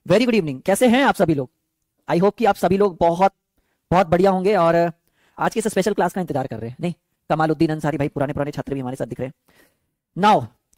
Very good evening. कैसे हैं आप सभी लोग? आई होप कि आप सभी लोग बहुत बहुत बढ़िया होंगे और आज की इस स्पेशल क्लास का इंतजार कर रहे हैं। नहीं, कमालुद्दीन अंसारी भाई, पुराने पुराने छात्र भी हमारे साथ दिख रहे हैं। नाउ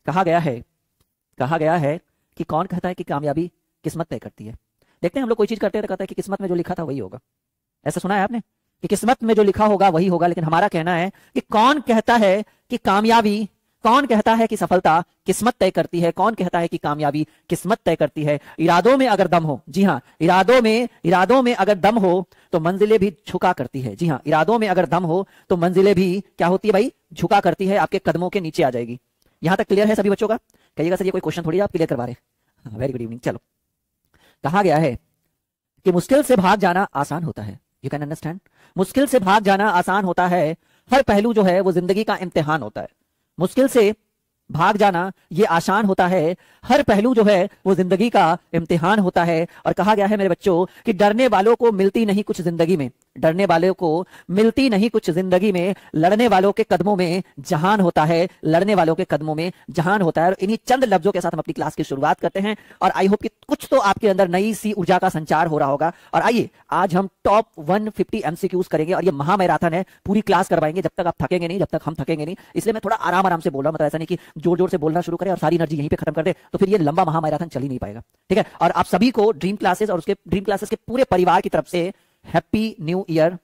कहा गया है कि कौन कहता है कि कामयाबी किस्मत तय करती है। देखते हैं, हम लोग कोई चीज करते हैं तो कहता है कि किस्मत में जो लिखा था वही होगा। ऐसा सुना है आपने कि किस्मत में जो लिखा होगा वही होगा, लेकिन हमारा कहना है कि कौन कहता है कि कामयाबी, कौन कहता है कि सफलता किस्मत तय करती है, कौन कहता है कि कामयाबी किस्मत तय करती है। इरादों में अगर दम हो, जी हाँ, इरादों में अगर दम हो तो मंजिलें भी झुका करती है। जी हाँ, इरादों में अगर दम हो तो मंजिलें भी क्या होती है भाई? झुका करती है, आपके कदमों के नीचे आ जाएगी। यहां तक क्लियर है सभी बच्चों का? कहिएगा सर ये कोई क्वेश्चन थोड़ी आप क्लियर करवा रहे हैं। Very good evening. चलो, कहा गया है कि मुश्किल से भाग जाना आसान होता है। यू कैन अंडरस्टैंड, मुश्किल से भाग जाना आसान होता है। हर पहलू जो है वो जिंदगी का इम्तिहान होता है। मुश्किल से भाग जाना ये आसान होता है, हर पहलू जो है वो जिंदगी का इम्तिहान होता है। और कहा गया है मेरे बच्चों कि डरने वालों को मिलती नहीं कुछ जिंदगी में, डरने वालों को मिलती नहीं कुछ जिंदगी में, लड़ने वालों के कदमों में जहान होता है, लड़ने वालों के कदमों में जहान होता है। और इन्हीं चंद लफ्जों के साथ हम अपनी क्लास की शुरुआत करते हैं और आई होप कि कुछ तो आपके अंदर नई सी ऊर्जा का संचार हो रहा होगा। और आइए, आज हम टॉप 150 एमसीक्यूज करेंगे और ये महामैराथन है, पूरी क्लास करवाएंगे जब तक आप थकेंगे नहीं, जब तक हम थकेंगे नहीं। इसलिए मैं थोड़ा आराम आराम से बोल रहा हूं, मतलब ऐसा नहीं कि जोर जोर से बोलना शुरू करें और सारी एनर्जी यहीं पे खत्म कर दे, तो फिर ये लंबा महामैराथन चल ही नहीं पाएगा। ठीक है, और आप सभी को ड्रीम क्लासेस और उसके ड्रीम क्लासेस के पूरे परिवार की तरफ से हैप्पी न्यू ईयर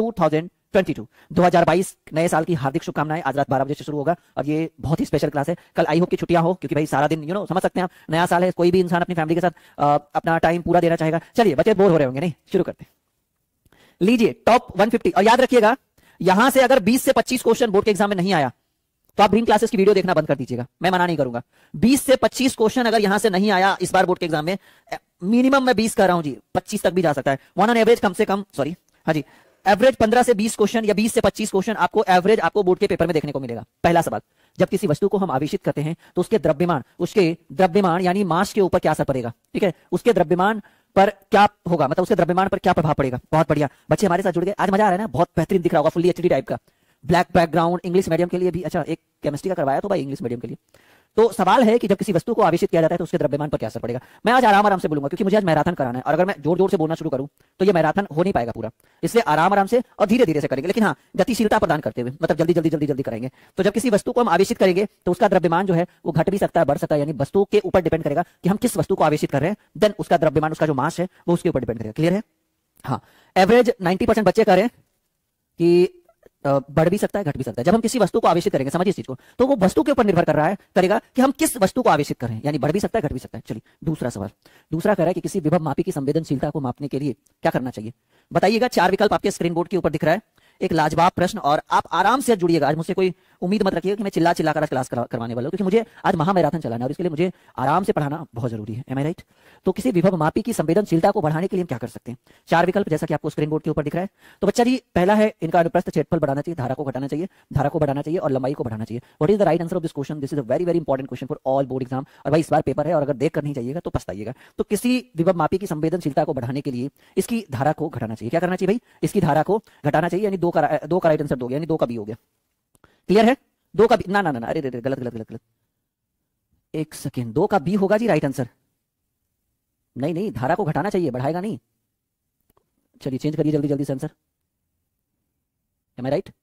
2022 2022 नए साल की हार्दिक शुभकामनाएं। आज रात 12 बजे से शुरू होगा और ये बहुत ही स्पेशल क्लास है। कल आई होप की छुट्टियां हो, क्योंकि भाई सारा दिन समझ सकते हैं आप, नया साल है, कोई भी इंसान अपनी फैमिली के साथ अपना टाइम पूरा देना चाहेगा। चलिए बच्चे बोर हो रहे होंगे, नहीं, शुरू करते हैं। लीजिए टॉप 150, और याद रखिएगा यहां से अगर 20 से 25 क्वेश्चन बोर्ड के एग्जाम में नहीं आया तो आप ड्रीम क्लासेस की वीडियो देखना बंद कर दीजिएगा, मैं मना नहीं करूंगा। 20 से 25 क्वेश्चन अगर यहां से नहीं आया इस बार बोर्ड के एग्जाम में, मिनिमम मैं 20 कर रहा हूं जी, 25 तक भी जा सकता है। वन ऑन एवरेज कम से कम, सॉरी, हाँ जी, एवरेज 15 से 20 क्वेश्चन या 20 से 25 क्वेश्चन आपको एवरेज आपको बोर्ड के पेपर में देखने को मिलेगा। पहला सवाल, जब किसी वस्तु को हम आवेशित करते हैं तो उसके द्रव्यमान यानी मास के ऊपर क्या असर पड़ेगा? ठीक है, उसके द्रव्यमान पर क्या होगा, मतलब उसके द्रव्यमान पर क्या प्रभाव पड़ेगा। बहुत बढ़िया बच्चे हमारे साथ जुड़ गए, आज मजा आ रहा है ना, बहुत बेहतरीन दिख रहा होगा, फुल्ली एचडी टाइप का, ब्लैक बैकग्राउंड, इंग्लिश मीडियम के लिए भी। अच्छा, एक केमिस्ट्री का करवाया तो भाई इंग्लिश मीडियम के लिए। तो सवाल है कि जब किसी वस्तु को आवेशित किया जाता है तो उसके द्रव्यमान पर क्या असर पड़ेगा। मैं आज आराम आराम से बोलूंगा क्योंकि मुझे आज मैराथन कराना है और अगर मैं जोर जोर से बोलना शुरू करूं तो ये मैराथन हो नहीं पाएगा पूरा, इसलिए आराम आराम से और धीरे धीरे से करेंगे, लेकिन हाँ गतिशीलता प्रदान करते हुए, मतलब जल्दी जल्दी जल्दी जल्दी करेंगे। तो जब किसी वस्तु को हम आवेशित करेंगे तो उसका द्रव्यमान जो है वो घट भी सकता है, बढ़ सकता है, यानी वस्तु के ऊपर डिपेंड करेगा कि हम किस वस्तु को आवेशित कर रहे हैं, देन उसका द्रव्यमान, उसका जो मास है वो उसके ऊपर डिपेंड करेगा। क्लियर है? हाँ, एवरेज 90% बच्चे कह रहे हैं कि बढ़ भी सकता है, घट भी सकता है। जब हम किसी वस्तु को आवेशित करेंगे, समझिए इस चीज को, तो वो वस्तु के ऊपर निर्भर कर रहा है, करेगा कि हम किस वस्तु को आवेशित कर रहे हैं, यानी बढ़ भी सकता है, घट भी सकता है। चलिए दूसरा सवाल, दूसरा कह रहा है कि किसी विभव मापी की संवेदनशीलता को मापने के लिए क्या करना चाहिए, बताइएगा। 4 विकल्प आपके स्क्रीन बोर्ड के ऊपर दिख रहा है, एक लाजवाब प्रश्न, और आप आराम से जुड़िएगा। आज मुझसे कोई उम्मीद मत रखिएगा कि मैं चिल्ला चिल्ला कर क्लास करवाने वाला हूं, क्योंकि मुझे आज महामैराथन चलाना है और इसके लिए मुझे आराम से पढ़ाना बहुत जरूरी है। Am I right? तो किसी विभव मापी की संवेदनशीलता को बढ़ाने के लिए हम क्या कर सकते हैं? 4 विकल्प जैसा कि आपको स्क्रीन बोर्ड के ऊपर दिख रहा है। तो बच्चा जी, पहला है इनका अनुप्रस्थ क्षेत्रफल बढ़ाना चाहिए, धारा को घटाना चाहिए, धारा को बढ़ाना चाहिए और लंबाई को बढ़ाना चाहिए। What is the right answer of this question? This is a very very important question for all board exam. और भाई इस बार पेपर है और अगर देख कर नहीं जाइएगा तो पछताइएगा। तो किसी विभव मापी की संवेदनशीलता को बढ़ाने के लिए इसकी धारा को घटाना चाहिए। क्या करना चाहिए भाई? इसकी धारा को घटाना चाहिए, यानी दो का राइट आंसर दोगे, यानी 2 का बी हो गया। क्लियर है? 2 का बी, ना ना ना, अरे गलत गलत गलत गलत, एक सेकेंड, 2 का बी होगा जी राइट आंसर। नहीं नहीं, धारा को घटाना चाहिए, बढ़ाएगा नहीं। चलिए चेंज करिए जल्दी जल्दी से आंसर। M I right?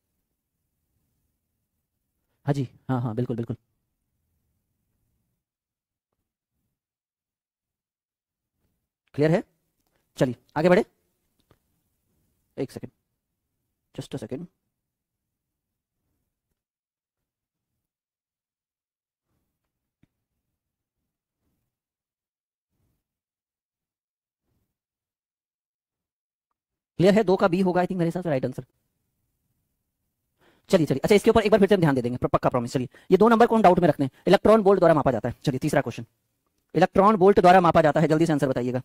हाँ जी, हाँ हाँ, बिल्कुल बिल्कुल। क्लियर है? चलिए आगे बढ़े, एक second, just a second. Clear है? 2 का बी होगा आई थिंक मेरे हिसाब से राइट आंसर। चलिए चलिए, अच्छा इसके ऊपर एक बार फिर से हम ध्यान दे देंगे, पक्का प्रॉमिस। चलिए, ये 2 नंबर को हम डाउट में रखते हैं, इलेक्ट्रॉन वोल्ट द्वारा मापा जाता है। चलिए तीसरा क्वेश्चन, इलेक्ट्रॉन वोल्ट द्वारा मापा जाता है, जल्दी से आंसर बताइएगा।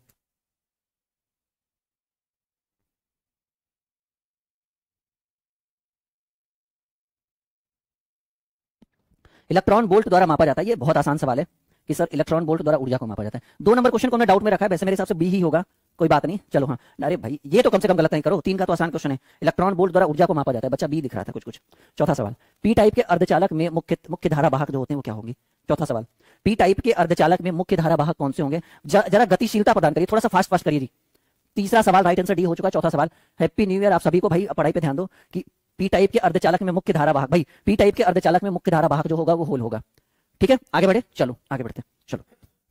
इलेक्ट्रॉन वोल्ट द्वारा मापा जाता है, ये बहुत आसान सवाल है कि सर इलेक्ट्रॉन वोल्ट द्वारा ऊर्जा को मापा जाता है। 2 नंबर क्वेश्चन को हमने डाउट में रखा है, वैसे मेरे हिसाब से बी ही होगा, कोई बात नहीं, चलो हाँ। अरे भाई ये तो कम से कम गलत नहीं करो, 3 का तो आसान क्वेश्चन है। इलेक्ट्रॉन वोल्ट द्वारा ऊर्जा को मापा जाता है, बच्चा बी दिख रहा था कुछ कुछ। चौथा सवाल, पी टाइप के अर्धचालक में मुख्य धारा वाहक जो होते हैं वो क्या होंगे? चौथा सवाल, पी टाइप के अर्धचालक में मुख्य धारा वाहक कौन से होंगे? जरा गतिशीलता प्रदान करिए, थोड़ा सा फास्ट फास्ट करिए जी। तीसरा सवाल राइट आंसर डी हो चुका है। चौथा सवाल, हैप्पी न्यू ईयर आप सभी को। भाई पढ़ाई पे ध्यान दो कि पी टाइप के अर्धचालक में मुख्य धारा वाहक, भाई पी टाइप के अर्धचालक में मुख्य धारा वाहक जो होगा वो होल होगा। ठीक है, आगे बढ़े, चलो आगे बढ़ते हैं, चलो।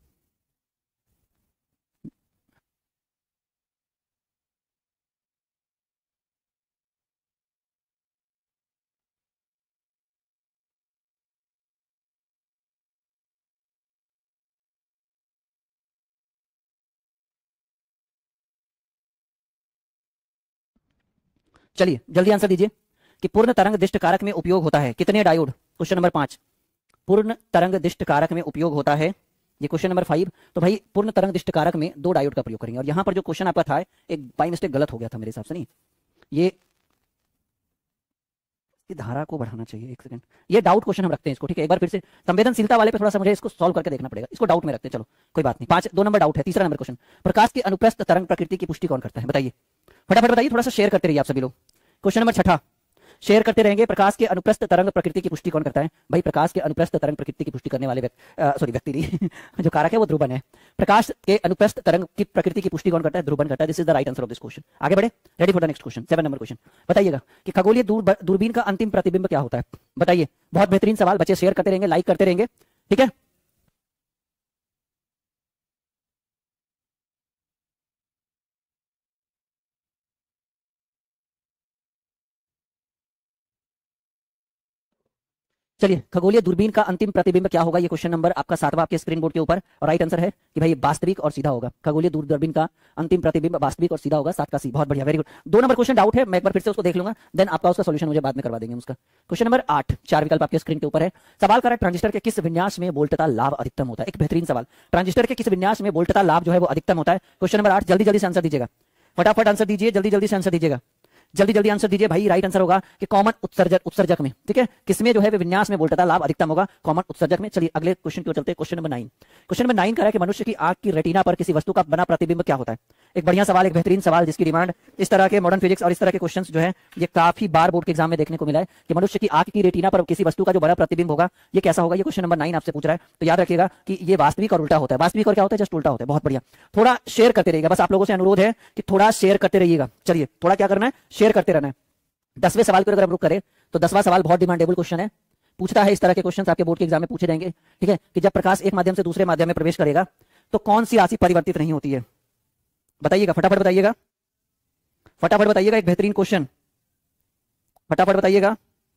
चलिए जल्दी आंसर दीजिए कि पूर्ण तरंग दिष्ट कारक में उपयोग होता है कितने डायोड? क्वेश्चन नंबर 5, पूर्ण तरंग दिष्ट कारक में उपयोग होता है, ये क्वेश्चन नंबर 5। तो भाई पूर्ण तरंग दिष्ट कारक में 2 डायोड का प्रयोग करेंगे। और यहां पर जो क्वेश्चन आपका था एक बाई मिस्टेक गलत हो गया था मेरे हिसाब से, नहीं ये धारा को बढ़ाना चाहिए, एक सेकंड, ये डाउट क्वेश्चन हम रखते हैं इसको, ठीक है। एक बार फिर से संवेदनशीलता वाले पे थोड़ा सा मुझे इसको सॉल्व करके देखना पड़ेगा, इसको डाउट में रखते हैं, चलो कोई बात नहीं। 2 नंबर डाउट है। तीसरा नंबर क्वेश्चन, प्रकाश की अनुप्रस्थ तरंग प्रकृति की पुष्टि कौन करता है? बताइए फटाफट बताइए, थोड़ा सा शेयर करते रहिए आप सभी लोग। क्वेश्चन नंबर 6 शेयर करते रहेंगे। प्रकाश के अनुप्रस्थ तरंग प्रकृति की पुष्टि कौन करता है? भाई प्रकाश के अनुप्रस्थ तरंग प्रकृति की पुष्टि करने वाले व्यक्ति नहीं जो कारक है वो ध्रुवन है। प्रकाश के अनुप्रस्थ तरंग की प्रकृति की पुष्टि कौन करता है? ध्रुवन करता है। This is the right answer of this question. आगे बढ़े, ready for the next question. 7 number question, बताइएगा कि खगोलीय दूरबीन का अंतिम प्रतिबिंब क्या होता है? बताइए, बहुत बेहतरीन सवाल, बच्चे शेयर करते रहेंगे, लाइक करते रहेंगे, ठीक है। चलिए, खगोलीय दूरबीन का अंतिम प्रतिबिंब क्या होगा? ये क्वेश्चन नंबर आपका 7वां आपके स्क्रीन बोर्ड के ऊपर, और राइट आंसर है कि भाई वास्तविक और सीधा होगा। खगोलीय दूरबीन का अंतिम प्रतिबिंब वास्तविक और सीधा होगा, 7 का सी। बहुत बढ़िया, very good. 2 number question doubt है, मैं एक बार फिर से उसको देख लूंगा, देन आपका उसका सोल्यूशन मुझे बाद में करवा देंगे उसका। क्वेश्चन नंबर 8, 4 विकल्प आपके स्क्रीन के ऊपर है। सवाल कर ट्रांजिस्टर के किस विन्यास में वोल्टता लाभ अधिकतम होता है? एक बेहतरीन सवाल, ट्रांजिस्टर के किस विन्यास में वोल्टता लाभ जो है वो अधिकतम होता है? क्वेश्चन नंबर 8, जल्दी जल्दी से आंसर दीजिएगा, फटाफट आंसर दीजिए, जल्दी जल्दी से आंसर दीजिएगा, जल्दी जल्दी आंसर दीजिए भाई। राइट आंसर होगा कि कॉमन उत्सर्जक में, ठीक है, किसमें जो है विन्यास में वोल्टता लाभ अधिकतम होगा? कॉमन उत्सर्जक में। चलिए अगले क्वेश्चन की ओर चलते हैं। क्वेश्चन नंबर 9, क्वेश्चन नंबर 9 कह रहा है कि मनुष्य की आंख की रेटिना पर किसी वस्तु का बना प्रतिबिंब क्या होता है? एक बढ़िया सवाल, एक बेहतरीन सवाल, जिसकी डिमांड इस तरह के मॉडर्न फिजिक्स और इस तरह के क्वेश्चंस जो है ये काफी बार बोर्ड के एग्जाम में देखने को मिला है कि मनुष्य की आंख की रेटिना पर किसी वस्तु का जो बड़ा प्रतिबिंब होगा ये कैसा होगा? ये क्वेश्चन नंबर 9 आपसे पूछ रहा है। तो याद रखिएगा कि ये वास्तविक और उल्टा होता है। वास्तविक और क्या होता है? जस्ट उल्टा होता है। बहुत बढ़िया, थोड़ा शेयर करते रहिएगा, बस आप लोगों से अनुरोध है कि थोड़ा शेयर करते रहिएगा। चलिए थोड़ा क्या करना है, शेयर करते रहना है। 10वें सवाल को अगर हम रुक करें तो 10वां सवाल बहुत डिमांडेबल क्वेश्चन है, पूछता है इस तरह के क्वेश्चन आपके बोर्ड के एग्जाम में पूछे जाएंगे, ठीक है, कि जब प्रकाश एक माध्यम से दूसरे माध्यम में प्रवेश करेगा तो कौन सी राशि परिवर्तित नहीं होती है? बताइएगा, फटाफट बताइएगा, फटाफट बताइएगा। एक बेहतरीन क्वेश्चन, फटाफट बताइएगा,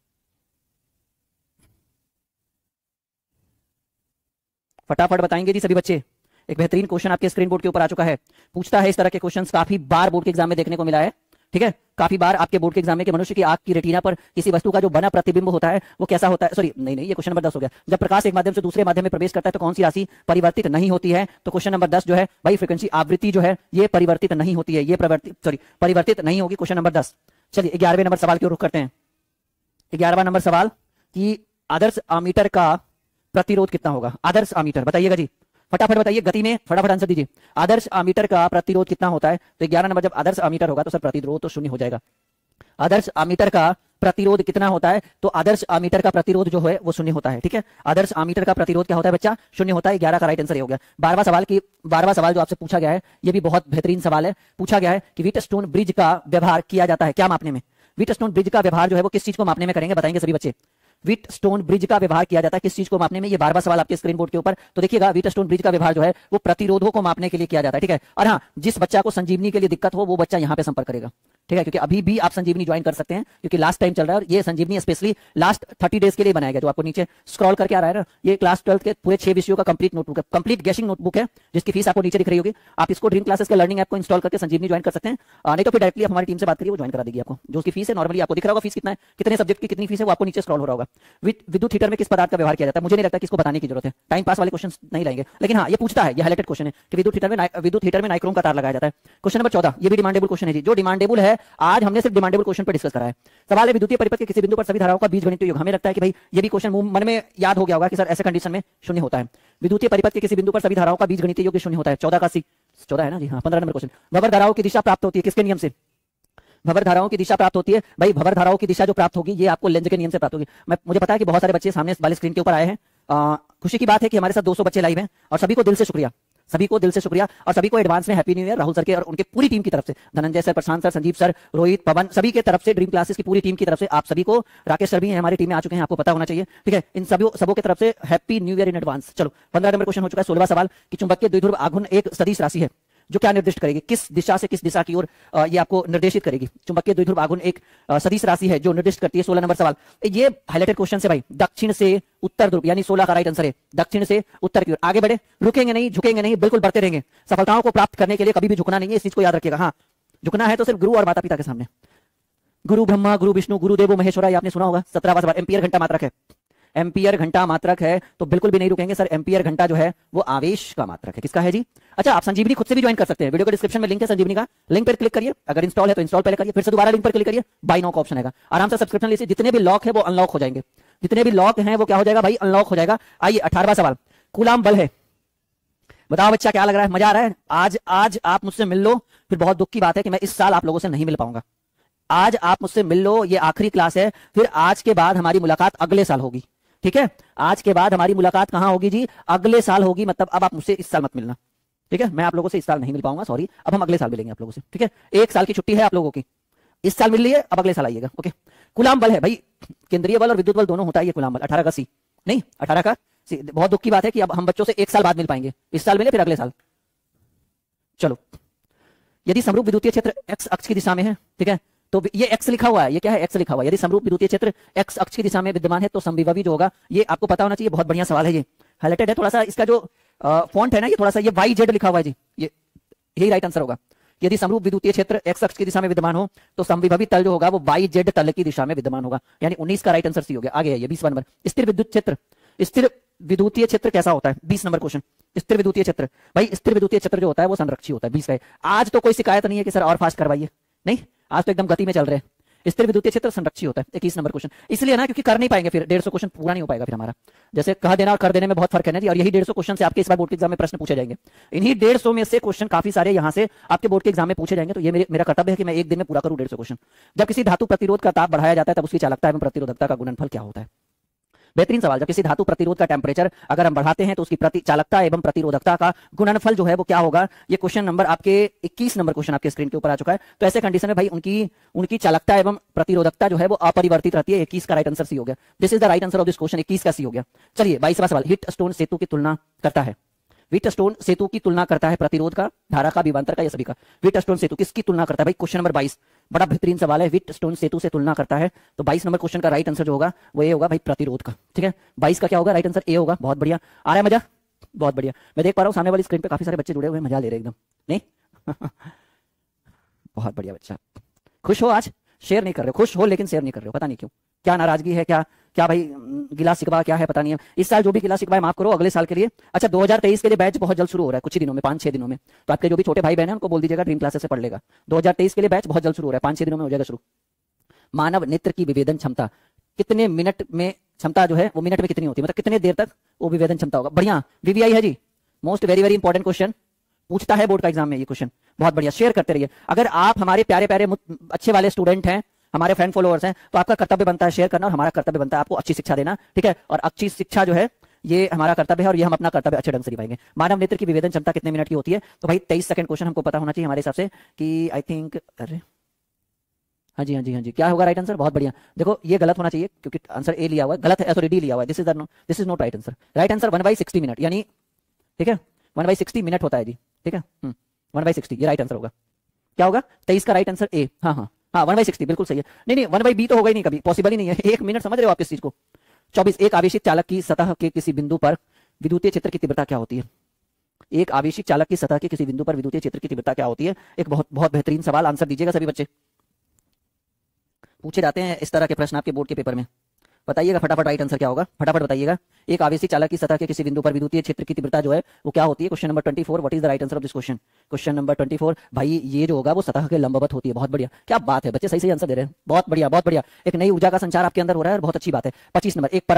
फटाफट बताएंगे जी सभी बच्चे। एक बेहतरीन क्वेश्चन आपके स्क्रीन बोर्ड के ऊपर आ चुका है, पूछता है इस तरह के क्वेश्चंस काफी बार बोर्ड के एग्जाम में देखने को मिला है, ठीक है, काफी बार आपके बोर्ड के एग्जाम में कि मनुष्य की आंख की रेटिना पर किसी वस्तु का जो बना प्रतिबिंब होता है वो कैसा होता है? सॉरी नहीं, ये क्वेश्चन नंबर 10 हो गया। जब प्रकाश एक माध्यम से दूसरे माध्यम में प्रवेश करता है तो कौन सी राशि परिवर्तित नहीं होती है? तो क्वेश्चन नंबर 10 जो है भाई फ्रीक्वेंसी, आवृत्ति जो है ये परिवर्तित नहीं होती है, ये परिवर्तित नहीं होगी। Question number 10। चलिए 11वें नंबर सवाल की ओर रुख करते हैं। 11वां नंबर सवाल कि आदर्श अमीटर का प्रतिरोध कितना होगा? आदर्श अमीटर, बताइएगा जी, फटाफट बताइए, गति में फटाफट आंसर दीजिए। आदर्श अमीटर का प्रतिरोध कितना होता है? तो 11 नंबर, जब आदर्श अमीटर होगा तो सर प्रतिरोध तो 0 हो जाएगा। आदर्श अमीटर का प्रतिरोध कितना होता है? तो आदर्श अमीटर का प्रतिरोध जो है वो 0 होता है, ठीक है। आदर्श अमीटर का प्रतिरोध क्या होता है बच्चा? 0 होता है। 11 का राइट आंसर हो गया। 12वां सवाल जो आपसे पूछा गया है ये भी बहुत बेहतरीन सवाल है। पूछा गया है कि व्हीटस्टोन ब्रिज का व्यवहार किया जाता है क्या मापने में? व्हीटस्टोन ब्रिज का व्यवहार जो है वो किस चीज को मापने में करेंगे? बताएंगे सभी बच्चे। व्हीटस्टोन ब्रिज का व्यवहार किया जाता है किस चीज को मापने में? ये 12वां सवाल आपके स्क्रीन बोर्ड के ऊपर। तो देखिएगा, व्हीटस्टोन ब्रिज का व्यवहार जो है वो प्रतिरोधों को मापने के लिए किया जाता है, ठीक है। और हाँ, जिस बच्चा को संजीवनी के लिए दिक्कत हो वो बच्चा यहाँ पे संपर्क करेगा, ठीक है, क्योंकि अभी भी आप संजीवनी ज्वाइन कर सकते हैं क्योंकि लास्ट टाइम चल रहा है और ये संजीवनी स्पेशली लास्ट 30 डेज के लिए बनाया गया। जो आपको नीचे स्क्रॉल करके आ रहा है ना, ये क्लास 12 के पूरे 6 विषयों का कंप्लीट नोटबुक है, कंप्लीट गैशिंग नोटबुक है, जिसकी फीस आपको नीचे दिख रही होगी। आप इसको ड्रीम क्लासेस के लर्निंग ऐप को इंस्टॉल करके संजीवनी ज्वाइन कर सकते हैं, नहीं तो फिर डायरेक्टली आप हमारी टीम से बात करिए, वो ज्वाइन करा देगी आपको। जो उसकी फीस है नॉर्मली आपको दिख रहा होगा, फीस कितना है, कितने सब्जेक्ट की कितनी फीस है वो आपको नीचे स्क्रॉल हो रहा होगा। विद्युत हीटर में किस पदार्थ का व्यवहार किया जाता है? मुझे नहीं लगता कि इसको बताने की जरूरत है, टाइम पास वाले क्वेश्चन नहीं रहेंगे, लेकिन हाँ ये पूछता है, ये हाईलाइटेड क्वेश्चन है कि विद्युत हीटर में नाइक्रोम का तार लगाया जाता है। क्वेश्चन नंबर 14, ये भी डिमांडेबल क्वेश्चन है जी, जो डिमांडेबल है आज हमने सिर्फ डिमांडेबल क्वेश्चन पर डिस्कस करा है। सवाल है विद्युतीय परिपथ के किसी बिंदु पर सभी धाराओं का बीजगणितीय योग। हमें लगता है कि भाई ये भी क्वेश्चन मन में याद हो गया होगा कि सर ऐसे कंडीशन में 0 होता है। विद्युतीय परिपथ के किसी बिंदु पर सभी धाराओं का बीजगणितीय योग 0 होता है। 14 का सी, 14 है ना जी, हाँ 15 नंबर क्वेश्चन। भंवर धाराओं की दिशा प्राप्त होती है किसके नियम से? भंवर धाराओं की दिशा प्राप्त होती है भाई, भंवर धाराओं की दिशा जो प्राप्त होगी ये आपको लेंज के नियम से प्राप्त होगी। मुझे पता है कि बहुत सारे बच्चे सामने वाले स्क्रीन के ऊपर आए हैं। खुशी की बात है कि हमारे साथ 200 बच्चे लाइव हैं और सभी को दिल से शुक्रिया, सभी को दिल से शुक्रिया और सभी को एडवांस में happy new year Rahul sir के और उनके पूरी टीम की तरफ से, Dhananjay sir, Prashant sir, Sanjeev sir, Rohit, Pawan, सभी के तरफ से, ड्रीम क्लासेस की पूरी टीम की तरफ से आप सभी को, राकेश सर भी हैं हमारी टीम में आ चुके हैं, आपको पता होना चाहिए, ठीक है, इन सबों की तरफ से happy new year in advance. चलो 15 नंबर क्वेश्चन हो चुका है। 16वां सवाल कि चुंबकीय द्विध्रुव आघूर्ण एक सदिश राशि है जो क्या निर्दिष्ट करेगी, किस दिशा से किस दिशा की ओर ये आपको निर्देशित करेगी। चुंबकीय द्विध्रुव आघूर्ण एक सदिश राशि है जो निर्दिष्ट करती है। 16 नंबर सवाल, ये हाइलाइटेड क्वेश्चन से भाई, दक्षिण से उत्तर ध्रुव, यानी 16 का राइट आंसर है दक्षिण से उत्तर की ओर। आगे बढ़े, रुकेंगे नहीं, झुकेंगे नहीं, बिल्कुल बढ़ते रहेंगे। सफलताओं को प्राप्त करने के लिए कभी भी झुकना नहीं है, इस चीज को याद रखिएगा। हाँ, झुकना है तो सिर्फ गुरु और माता पिता के सामने। गुरु ब्रह्मा, गुरु विष्णु, गुरु देवो महेश्वरा, ये आपने सुना होगा। 17वां सवाल, एम्पियर घंटा मात्रक है, एम्पियर घंटा मात्रक है तो बिल्कुल भी नहीं रुकेंगे सर। एम्पियर घंटा जो है वो आवेश का मात्रक है। किसका है जी? अच्छा, आप संजीवनी खुद से भी ज्वाइन कर सकते हैं, वीडियो के डिस्क्रिप्शन में लिंक है संजीवनी का, लिंक पर क्लिक करिए। अगर इंस्टॉल है तो इंस्टॉल पहले करिए, फिर से दोबारा लिंक पर क्लिक करिए, बाय नाउ का ऑप्शन आएगा, आराम से सब्सक्रिप्शन लीजिए। जितने भी लॉक है वो अनलॉक हो जाएंगे, जितने भी लॉक हैं वो क्या हो जाएगा भाई, अनलॉक हो जाएगा। आइए 18वां सवाल, कूलाम बल है, बताओ बच्चा क्या लग रहा है, मजा आ रहा है? आज आप मुझसे मिल लो, फिर बहुत दुख की बात है कि मैं इस साल आप लोगों से नहीं मिल पाऊंगा। आज आप मुझसे मिल लो, ये आखिरी क्लास है, फिर आज के बाद हमारी मुलाकात अगले साल होगी, ठीक है? आज के बाद हमारी मुलाकात कहां होगी जी? अगले साल होगी। मतलब अब आप मुझसे इस साल मत मिलना, ठीक है? मैं आप लोगों से इस साल नहीं मिल पाऊंगा, सॉरी। अब हम अगले साल मिलेंगे आप लोगों से, ठीक है? एक साल की छुट्टी है आप लोगों की, इस साल मिल लिए, अब अगले साल आइएगा, ओके? कूलाम बल है भाई, केंद्रीय बल और विद्युत बल दोनों होता है ये कूलाम बल। 18 का सी, नहीं 18 का सी। बहुत दुख की बात है कि अब हम बच्चों से एक साल बाद मिल पाएंगे, इस साल मिले फिर अगले साल। चलो, यदि समरूप विद्युतीय क्षेत्र एक्स अक्ष की दिशा में है, ठीक है, तो ये एक्स लिखा हुआ है, ये क्या है? एक्स लिखा हुआ है। यदि समरूप विद्युतीय क्षेत्र एक्स अक्ष की दिशा में विद्यमान है तो समविभवी जो होगा, ये आपको पता होना चाहिए, बहुत बढ़िया सवाल है, ये हाइलाइटेड है। थोड़ा सा इसका जो फॉन्ट है ना, ये थोड़ा सा ये वाई जेड लिखा हुआ है जी, ये यही राइट आंसर होगा। यदि समरूप विद्युतीय क्षेत्र एक्स अक्ष की दिशा में विद्यमान हो तो समविभवी तल जो होगा वो वाई जेड तल की दिशा में विद्यमान होगा, यानी 19 का राइट आंसर सी हो गया। आगे आइए 20वां नंबर, स्थिर विद्युत क्षेत्र, स्थिर विद्युतीय क्षेत्र कैसा होता है? 20 नंबर क्वेश्चन, स्थिर विद्युतीय क्षेत्र भाई, स्थिर विद्युतीय क्षेत्र जो होता है वो संरक्षी होता है। 20 का है। आज तो कोई शिकायत नहीं है कि सर और फास्ट करवाइए, नहीं, आज तो एकदम गति में चल रहे हैं। स्थिर विद्युतीय क्षेत्र संरक्षी होता है। 21 नंबर क्वेश्चन, इसलिए ना क्योंकि कर नहीं पाएंगे, फिर 150 क्वेश्चन पूरा नहीं हो पाएगा फिर हमारा। जैसे कह देना और कर देने में बहुत फर्क है ना जी, और यही 150 क्वेश्चन से आपके इस बार बोर्ड के एग्जाम में प्रश्न पूछे जाएंगे। इन्हीं 150 में से क्वेश्चन काफी सारे यहाँ से आपके बोर्ड के एग्जाम में पूछे जाएंगे, तो ये मेरा कर्तव्य है कि मैं एक दिन में पूरा करूँ 150 क्वेश्चन। जब किसी धातु प्रतिरोध का ताप बढ़ाया जाता है तब उसकी चालकता एवं प्रतिरोधकता का गुणनफल क्या होता है? बेहतरीन सवाल। जब किसी धातु प्रतिरोध का टेम्परेचर अगर हम बढ़ाते हैं तो उसकी चालकता एवं प्रतिरोधकता का गुणनफल जो है वो क्या होगा? ये क्वेश्चन नंबर आपके 21 नंबर क्वेश्चन आपके स्क्रीन के ऊपर आ चुका है। तो ऐसे कंडीशन में भाई उनकी चालकता एवं प्रतिरोधकता जो है वो अपरिवर्तित रहती है। 21 का राइट आंसर सी हो गया। This is the right answer of this question, 21 का सी हो गया। चलिए 22वां सवाल, हीट स्टोन सेतु की तुलना करता है, व्हीटस्टोन सेतु की तुलना करता है प्रतिरोध का, धारा का, विभवांतर का, या सभी का। व्हीटस्टोन सेतु किसकी तुलना करता है भाई? क्वेश्चन नंबर 22 बड़ा बेहतरीन सवाल है, व्हीटस्टोन सेतु से तुलना करता है। तो 22 नंबर क्वेश्चन का राइट आंसर जो होगा वो ये होगा भाई, प्रतिरोध का, ठीक है? 22 का क्या होगा? राइट आंसर ए होगा। बहुत बढ़िया, आ रहा है मजा? बहुत बढ़िया। मैं देख पा रहा हूँ सामने वाली स्क्रीन पे काफी सारे बच्चे जुड़े हुए हैं, मजा ले रहे एकदम, नहीं? बहुत बढ़िया बच्चा। खुश हो आज? शेयर नहीं कर रहे हो, खुश हो लेकिन शेयर नहीं कर रहे हो, पता नहीं क्यों, क्या नाराजगी है, क्या क्या भाई गिला शिकवा क्या है, पता नहीं है। इस साल जो भी गिला शिकवा है माफ करो, अगले साल के लिए। अच्छा 2023 के लिए बैच बहुत जल्द शुरू हो रहा है, कुछ ही दिनों में, 5-6 दिनों में। तो आपके जो भी छोटे भाई बहन है उनको बोल दीजिएगा ड्रीम क्लासेस से पढ़ लेगा। 2023 के लिए बैच बहुत जल्द शुरू हो रहा है, 5-6 दिनों में हो जाएगा शुरू। मानव नेत्र की विभेदन क्षमता कितने मिनट में, क्षमता जो है वो मिनट में कितनी होती है, मतलब कितने देर तक वो विभेदन क्षमता होगा? बढ़िया, वीवीआई है जी, most very very important question पूछता है बोर्ड का एग्जाम में ये क्वेश्चन। बहुत बढ़िया, शेयर करते रहिए। अगर आप हमारे प्यारे प्यारे अच्छे वाले स्टूडेंट हैं, हमारे फ्रेंड फॉलोअर्स हैं, तो आपका कर्तव्य बनता है शेयर करना, और हमारा कर्तव्य बनता है आपको अच्छी शिक्षा देना, ठीक है? और अच्छी शिक्षा जो है ये हमारा कर्तव्य है, और ये हम अपना कर्तव्य अच्छे ढंग से निभाएंगे। मानव नेत्र की विभेदन क्षमता कितने मिनट की होती है? तो भाई 23 सेकंड क्वेश्चन हमको पता होना चाहिए हमारे हिसाब से कि आई थिंक, अरे हाँ जी हाँ जी हाँ जी, क्या होगा राइट आंसर? बहुत बढ़िया। देखो ये गलत होना चाहिए क्योंकि आंसर ए लिया हुआ है, गलत है, सॉरी डी लिया हुआ है। This is not right answer. Right answer 1/60 minute, यानी ठीक है 1/60 मिनट होता है जी, ठीक है 1/60 ये राइट आंसर होगा। क्या होगा? 23 का राइट आंसर ए। हाँ हाँ हाँ 1/60 बिल्कुल सही है। नहीं 1/b तो होगा ही नहीं कभी, पॉसिबल ही नहीं है। 1 मिनट, समझ रहे हो आप किस चीज को? 24, एक आवेशित चालक की सतह के किसी बिंदु पर विद्युतीय क्षेत्र की तीव्रता क्या होती है? एक आवेशित चालक की सतह के किसी बिंदु पर विद्युतीय क्षेत्र की तीव्रता क्या होती है? एक बहुत बहुत बेहतरीन सवाल, आंसर दीजिएगा सभी बच्चे। पूछे जाते हैं इस तरह के प्रश्न आपके बोर्ड के पेपर में। बताइएगा फटाफट राइट आंसर क्या होगा, फटाफट बताइएगा। एक आवेशी चालक की सतह के किसी बिंदु पर विद्युतीय क्षेत्र की तीव्रता जो है वो क्या होती है? Question number 24, what is the right answer of this question? Question number 24 भाई ये जो होगा वो सतह के लंबवत होती है। बहुत बढ़िया, क्या बात है बच्चे, सही सही आंसर दे रहे हैं, बहुत बढ़िया बहुत बढ़िया। एक नई ऊर्जा का संचार आपके अंदर हो रहा है और बहुत अच्छी बात है। 25 नंबर, एक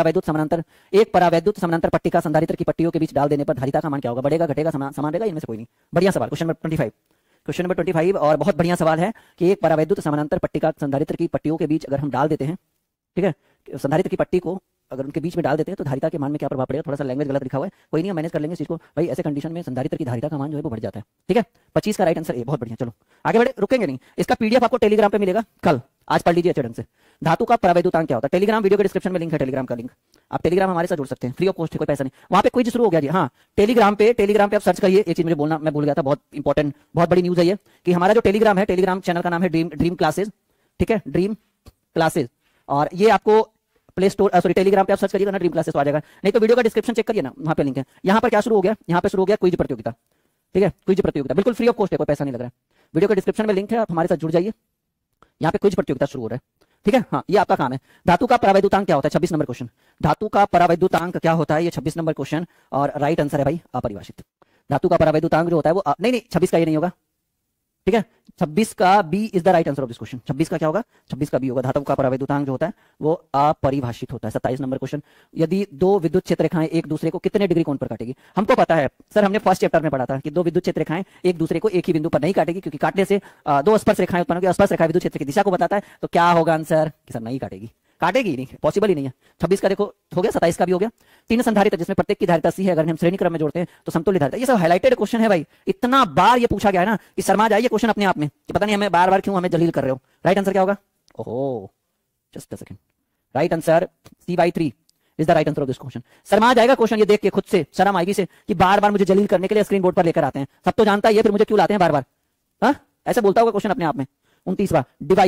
परावैद्युत समानांतर पट्टी का संधारित्र की पट्टियों के बीच डाल देने पर धारिता का मान क्या होगा? बढ़ेगा, घटेगा, समान रहेगा, इनमें से कोई नहीं। बढ़िया सवाल, क्वेश्चन नंबर 25, क्वेश्चन नंबर 25 और बहुत बढ़िया सवाल है कि एक परावैद्युत समानांतर पट्टी का संधारित्र की पट्टियों के बीच अगर हम डाल देते हैं, ठीक है, संधारित्र की पट्टी को अगर उनके बीच में डाल देते हैं तो धारिता के मान में क्या प्रभाव पड़ेगा? थोड़ा सा लैंग्वेज गलत लिखा हुआ है, कोई नहीं, हम मैनेज कर लेंगे इस चीज को भाई। ऐसे कंडीशन में संधारित्र की धारिता का मान जो है वो बढ़ जाता है, ठीक है। 25 का राइट आंसर ए, बहुत बढ़िया। चलो आगे बढ़े, रुकेंगे नहीं। इसका पीडीएफ आपको टेलीग्राम पे मिलेगा कल, आज पढ़ लीजिए अच्छे ढंग से। धातु का परावैद्युतांक क्या होता है? टेलीग्राम वीडियो के डिस्क्रिप्शन में लिंक है, टेलीग्राम का लिंक, आप टेलीग्राम हमारे साथ जुड़ सकते हैं, फ्री ऑफ कॉस्ट है, कोई पैसा नहीं। वहां पे क्विज शुरू हो गया जी, हाँ टेलीग्राम पे आप सर्च करिए। ये चीज मुझे बोलना मैं भूल गया था, बहुत इंपॉर्टेंट, बहुत बड़ी न्यूज है ये, कि हमारा जो टेलीग्राम है, टेलीग्राम चैनल का नाम है ड्रीम क्लासेज, ठीक है, ड्रीम क्लासेज। और ये आपको प्ले स्टोर सॉरी टेलीग्राम पे आप सर्च करिएगा ना ड्रीम क्लासेस तो आ जाएगा, नहीं तो वीडियो का डिस्क्रिप्शन चेक करिए ना, वहां पे लिंक है। यहाँ पर क्या शुरू हो गया? यहाँ पे शुरू हो गया क्विज प्रतियोगिता, ठीक है, क्विज प्रतियोगिता बिल्कुल फ्री ऑफ कॉस्ट है, कोई पैसा नहीं लग रहा है। वीडियो के डिस्क्रिप्शन में लिंक है, आप हमारे साथ जुड़ जाइए। यहाँ पे क्विज प्रतियोगिता शुरू हो रहा है, ठीक है, हाँ ये आपका काम है। धातु का परावैद्युतांक क्या होता है? 26 नंबर क्वेश्चन, धातु का परावैद्युतांक क्या होता है? ये 26 नंबर क्वेश्चन और राइट आंसर है भाई अपरिभाषित। धातु का परावैद्युतांक जो होता है वो नहीं 26 का ये नहीं होगा, ठीक है, 26 का B is the right answer of this question. 26 का क्या होगा? 26 का बी होगा। धातु का परावैद्युतांक जो होता है वो अपरिभाषित होता है। 27 नंबर क्वेश्चन, यदि दो विद्युत क्षेत्र रेखाएं एक दूसरे को कितने डिग्री कोण पर काटेगी? हमको पता है सर, हमने फर्स्ट चैप्टर में पढ़ा था कि दो विद्युत क्षेत्र रेखाएं एक दूसरे को एक ही बिंदु पर नहीं काटेगी, क्योंकि काटने से दो स्पर्श रेखाएं उत्पन्न होगी, स्पर्श रेखा विद्युत क्षेत्र की दिशा को बताता है, तो क्या होगा आंसर? कि सर नहीं काटेगी, काटेगी ही नहीं, पॉसिबल ही नहीं है। 26 का देखो हो गया, 27 का भी हो गया। तीन संधारित्र जिसमें प्रत्येक की धारिता सी है, अगर हम श्रेणी क्रम में जोड़ते हैं तो समतुल्य धारिता। ये सब हाईलाइटेड क्वेश्चन है भाई, इतना बार ये पूछा गया है ना कि शर्मा जाइए क्वेश्चन अपने आप में कि पता नहीं हमें बार बार क्यों हमें जलील कर रहे हो। राइट आंसर क्या होगा? ओहो just a second, right answer C/3 is the right answer of this question. शर्मा जाएगा क्वेश्चन ये देख के, खुद से शर्म आएगी से कि बार बार मुझे जलील करने के लिए स्क्रीन बोर्ड पर लेकर आते हैं। सब तो जानता है ये, फिर मुझे क्यों लाते हैं बार बार? हाँ ऐसे बोलता होगा क्वेश्चन अपने आप में। 29वां,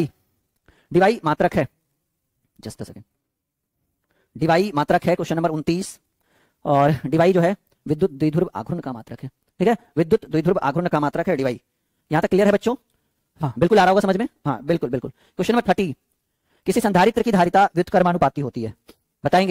डिवाई मात्रक है, जस्ट अ सेकंड, डिवाई मात्रक है क्वेश्चन नंबर 29, और डिवाई जो है विद्युत द्विध्रुव आघूर्ण का मात्रक है, ठीक है, विद्युत द्विध्रुव आघूर्ण का मात्रक है डिवाई। यहां तक क्लियर है बच्चों? हाँ बिल्कुल आ रहा होगा समझ में, हाँ बिल्कुल बिल्कुल। क्वेश्चन नंबर 30, किसी संधारित्र की धारिता व्युत्क्रमानुपाती होती है, बताएंगे?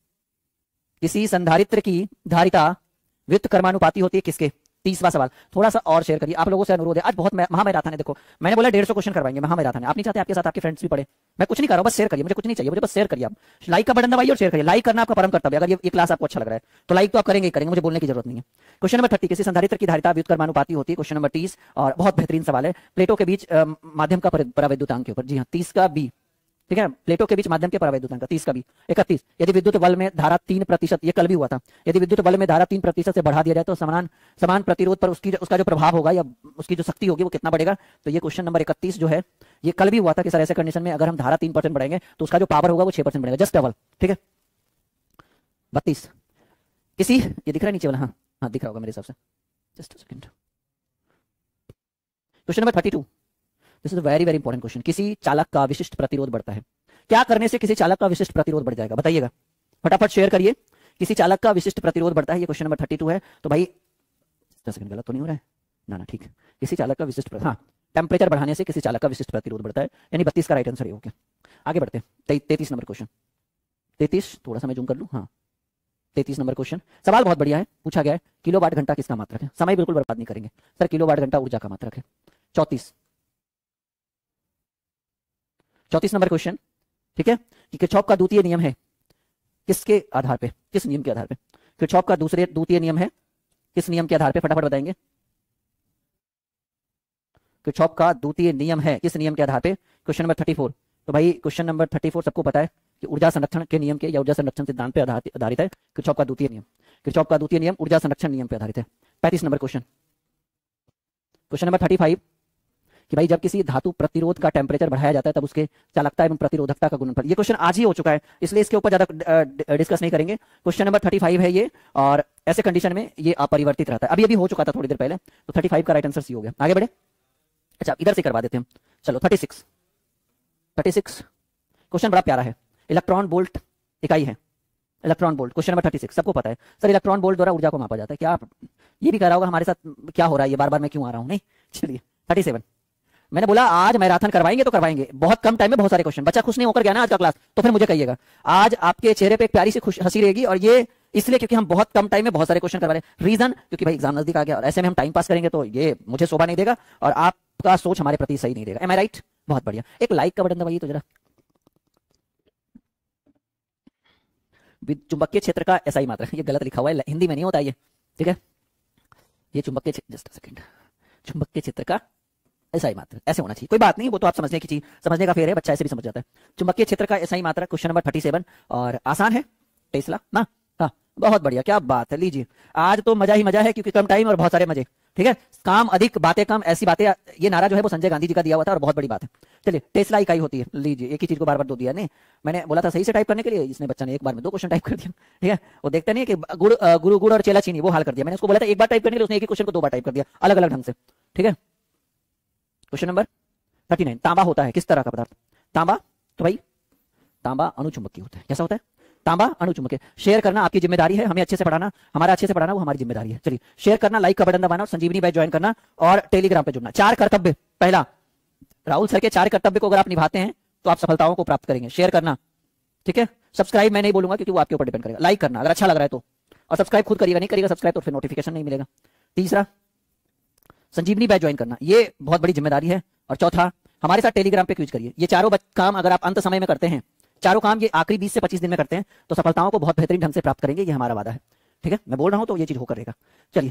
किसी संधारित्र की धारिता व्युत्क्रमानुपाती होती है किसके? 30वां सवाल, थोड़ा सा और शेयर करिए, आप लोगों से अनुरोध है। आज बहुत महामैराथन है, देखो मैंने बोला 150 क्वेश्चन करवाएंगे, महामैराथन है। आप नहीं चाहते आपके साथ आपके फ्रेंड्स भी पढ़े? मैं कुछ नहीं कर रहा हूं, बस शेयर करिए, मुझे कुछ नहीं चाहिए, मुझे बस शेयर करिए। आप लाइक का बटन दबाइए और शेयर करिए, लाइक करना आपका परम कर्तव्य है। अगर ये क्लास आपको अच्छा लग रहा है तो लाइक तो आप करेंगे ही करेंगे, मुझे बोलने की जरूरत नहीं है। क्वेश्चन नंबर 30, किसी संधारित्र की धारिता व्युत्क्रमानुपाती होती है, क्वेश्चन नंबर 30 और बहुत बेहतरीन सवाल है। प्लेटों के बीच माध्यम का परावैद्युतांक के ऊपर, जी हाँ 30 का बी, ठीक है, प्लेटों के बीच माध्यम के परावैद्युतांक 30 का भी। 31, यदि विद्युत बल में धारा 3%, ये कल भी हुआ था, यदि विद्युत बल में धारा 3% से बढ़ा दिया जाए तो समान प्रतिरोध पर उसका जो प्रभाव होगा या उसकी जो शक्ति होगी वो कितना बढ़ेगा? तो ये क्वेश्चन नंबर 31 जो है ये कल भी हुआ था कि सर ऐसे कंडीशन में अगर हम धारा 3% बढ़ाएंगे तो उसका जो पावर होगा वो 6% बढ़ेगा, जस्ट डबल, ठीक है। 32, किसी ये दिख रहा है नीचे वाला? हाँ हाँ दिख रहा होगा मेरे हिसाब से, just second. Question number 32, this is very very important question. किसी चालक का विशिष्ट प्रतिरोध बढ़ता है, क्या करने से किसी चालक का विशिष्ट प्रतिरोध बढ़ जाएगा? बताइएगा फटाफट शेयर करिए। किसी चालक का विशिष्ट प्रतिरोध बढ़ता है, ये क्वेश्चन नंबर 32 है। तो भाई 10 सेकंड, गलत तो नहीं हो रहा है ना? ठीक है, किसी चालक का विशिष्ट, हाँ टेम्परेचर बढ़ाने से किसी चालक का विशिष्ट प्रतिरोध बढ़ता है, यानी 32 का राइट आंसर है। ओके आगे बढ़ते हैं। 33 नंबर क्वेश्चन, 33 थोड़ा सा मैं जूम कर लूं, हाँ 33 नंबर क्वेश्चन। सवाल बहुत बढ़िया है, पूछा गया है किलोवाट घंटा किसका मात्रक है? समय बिल्कुल बर्बाद नहीं करेंगे सर, किलोवाट घंटा ऊर्जा का मात्रक है। 34 नंबर क्वेश्चन, ठीक है, कि किरचॉफ का द्वितीय नियम है किसके आधार पे, किस नियम के आधार पे? किरचॉफ का द्वितीय नियम है किस नियम के आधार पे? फटाफट बताएंगे। किरचॉफ का द्वितीय नियम है किस नियम के आधार पे? Question number 34। तो भाई क्वेश्चन नंबर 34 सबको पता है कि ऊर्जा संरक्षण के नियम के या ऊर्जा संरक्षण सिद्धांत पे आधारित है किरचॉफ का द्वितीय नियम। किरचॉफ का द्वितीय नियम ऊर्जा संरक्षण नियम पे आधारित है। 35 नंबर क्वेश्चन, क्वेश्चन नंबर 35, कि भाई जब किसी धातु प्रतिरोध का टेम्परेचर बढ़ाया जाता है तब उसके चालकता एवं प्रतिरोधकता का गुणनफल। ये क्वेश्चन आज ही हो चुका है इसलिए इसके ऊपर ज्यादा डिस्कस नहीं करेंगे। क्वेश्चन नंबर 35 है ये, और ऐसे कंडीशन में ये अपरिवर्तित रहता है। अभी हो चुका था थोड़ी देर पहले, तो 35 का राइट आंसर सी हो गया। आगे बढ़े, अच्छा इधर से करवा देते हैं, चलो 36 क्वेश्चन बड़ा प्यारा है। इलेक्ट्रॉन वोल्ट इकाई है, इलेक्ट्रॉन वोल्ट। क्वेश्चन नंबर 36 सबको पता है सर, इलेक्ट्रॉन वोल्ट द्वारा ऊर्जा को मापा जाता है। क्या ये भी कह रहा होगा हमारे साथ क्या हो रहा है, ये बार बार मैं क्यों आ रहा हूं? नहीं चलिए 37, मैंने बोला आज मैराथन करवाएंगे तो करवाएंगे, बहुत कम टाइम में बहुत सारे क्वेश्चन। बच्चा खुश नहीं होकर गया ना आज का क्लास, तो फिर मुझे कहिएगा। आज आपके चेहरे पे एक प्यारी सी खुश हंसी रहेगी, और ये इसलिए क्योंकि हम बहुत कम टाइम में बहुत सारे क्वेश्चन करवा रहे हैं। रीजन क्योंकि भाई एग्जाम नजदीक आ गया, और ऐसे में हम टाइम पास करेंगे तो ये मुझे शोभा नहीं देगा और आपका सोच हमारे प्रति सही नहीं देगा। Am I right? बहुत बढ़िया। एक लाइक का बटन दबाइए तो जरा। चुंबकीय क्षेत्र का एसआई मात्रा, ये गलत लिखा हुआ है, हिंदी में नहीं होता ये, ठीक है। ये चुंबकीय, जस्ट सेकंड, चुंबकीय क्षेत्र का एसआई मात्रा ऐसे होना चाहिए, कोई बात नहीं, वो तो आप समझने की चीज, समझने का फेर है, बच्चा ऐसे भी समझ जाता है। चुंबकीय क्षेत्र का एसआई मात्रा, क्वेश्चन नंबर 37, और आसान है, टेस्ला ना। हाँ बहुत बढ़िया, क्या बात है। लीजिए आज तो मजा ही मजा है, क्योंकि कम टाइम और बहुत सारे मजे, ठीक है। काम अधिक बातें कम, ऐसी बातें, ये नारा जो है वो संजय गांधी जी का दिया हुआ था, और बहुत बड़ी बात है। चलिए टेस्ला इकाई होती है, लीजिए एक ही चीज को बार बार दो दिया नहीं, मैंने बोला था सही से टाइप करने के लिए, इसने बच्चा ने एक बार में 2 क्वेश्चन टाइप कर दिया, ठीक है। वो देखते नहीं कि गुरु गुड़ और चेला चीनी, वो हाल कर दिया। मैंने उसको बोला था एक बार टाइप करने के लिए, उसने एक ही क्वेश्चन को 2 बार टाइप कर दिया अलग अलग ढंग से, ठीक है। क्वेश्चन नंबर 39, तांबा होता है किस तरह का पदार्थ? तांबा, तो भाई तांबा अणुचुंबकीय होता है। कैसा होता है? तांबा अणुचुंबकीय। शेयर करना आपकी जिम्मेदारी है, हमें अच्छे से पढ़ाना, हमारा अच्छे से पढ़ाना वो हमारी जिम्मेदारी है। चलिए शेयर करना, लाइक का बटन दबाना, और संजीवनी बैच ज्वाइन करना, और टेलीग्राम पे जुड़ना। 4 कर्तव्य। पहला, राहुल सर के 4 कर्तव्य को अगर आप निभाते हैं तो आप सफलताओं को प्राप्त करेंगे। शेयर करना, ठीक है। सब्सक्राइब मैं नहीं बोलूंगा क्योंकि वो आपके ऊपर डिपेंड करेगा। लाइक करना अगर अच्छा लग रहा है तो, और सब्सक्राइब खुद करिएगा, नहीं करिएगा सब्सक्राइब तो फिर नोटिफिकेशन नहीं मिलेगा। तीसरा, संजीवनी बैच ज्वाइन करना, ये बहुत बड़ी जिम्मेदारी है। और चौथा, हमारे साथ टेलीग्राम पे क्विज करिए। ये चारों काम अगर आप अंत समय में करते हैं, चारों काम ये आखिरी 20 से 25 दिन में करते हैं, तो सफलताओं को बहुत बेहतरीन ढंग से प्राप्त करेंगे, ये हमारा वादा है, ठीक है। मैं बोल रहा हूं तो ये चीज होकर रहेगा। चलिए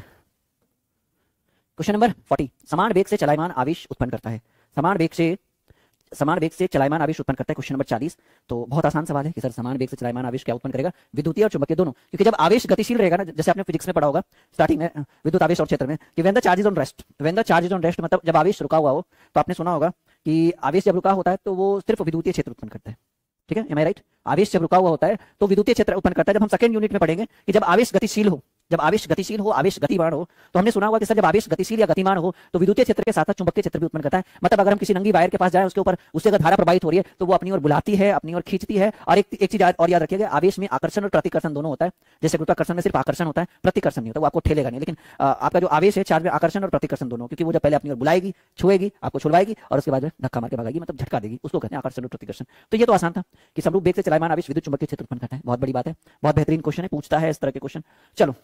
क्वेश्चन नंबर 40, समान वेग से चलायमान आवेश उत्पन्न करता है। समान वेग से चलायमान आवेश उत्पन्न करता है। क्वेश्चन नंबर 40, तो बहुत आसान सवाल है कि सर समान वेग से चलायमान आवेश क्या उत्पन्न करेगा? विद्युतीय और चुंबकीय दोनों, क्योंकि जब आवेश गतिशील रहेगा ना, जैसे आपने फिजिक्स में पढ़ा होगा स्टार्टिंग में विद्युत आवेश और क्षेत्र में, कि when the charge is on rest, when the charge is on rest मतलब जब आवेश रुका हुआ हो, तो आपने सुना होगा कि आवेश जब रुका होता है तो वो सिर्फ विद्युतीय क्षेत्र उत्पन्न करता है, ठीक है। Am I right? आवेश जब रुका हुआ होता है तो विद्युतीय क्षेत्र उत्पन्न करता है। जब हम सेकंड यूनिट में पढ़ेंगे कि जब आवेश गतिशील हो, आवेश गतिमान हो, तो हमने सुना होगा कि सर जब आवेश गतिशील या गतिमान हो तो विद्युतीय क्षेत्र के साथ साथ चुंबकीय क्षेत्र भी उत्पन्न करता है। मतलब अगर हम किसी नंगी वायर के पास जाएं, उसके ऊपर उससे अगर धारा प्रवाहित हो रही है तो वो अपनी ओर बुलाती है, अपनी ओर खींचती है। और एक चीज और याद रखिएगा, आवेश में आकर्षण और प्रतिकर्षण दोनों होता है। जैसे गुरुत्वाकर्षण में सिर्फ आकर्षण होता है, प्रतिकर्षण नहीं होता, वो आपको ठेलेगा नहीं। लेकिन आपका जो आवेश है चार्ज में आकर्षण और प्रतिकर्षण दोनों, क्योंकि वो जब पहले अपनी ओर बुलाएगी, छुएगी, आपको छुड़वाएगी, और उसके बाद धक्का मार के भगाएगी, मतलब झटका देगी, उसको कहते हैं आकर्षण और प्रतिकर्षण। तो ये तो आसान था कि समरूप वेग से चलायमान आवेश विद्युत चुंबकीय क्षेत्र उत्पन्न करता है। बहुत बड़ी बात है, बहुत बेहतरीन क्वेश्चन है, पूछता है इस तरह के क्वेश्चन। चलो,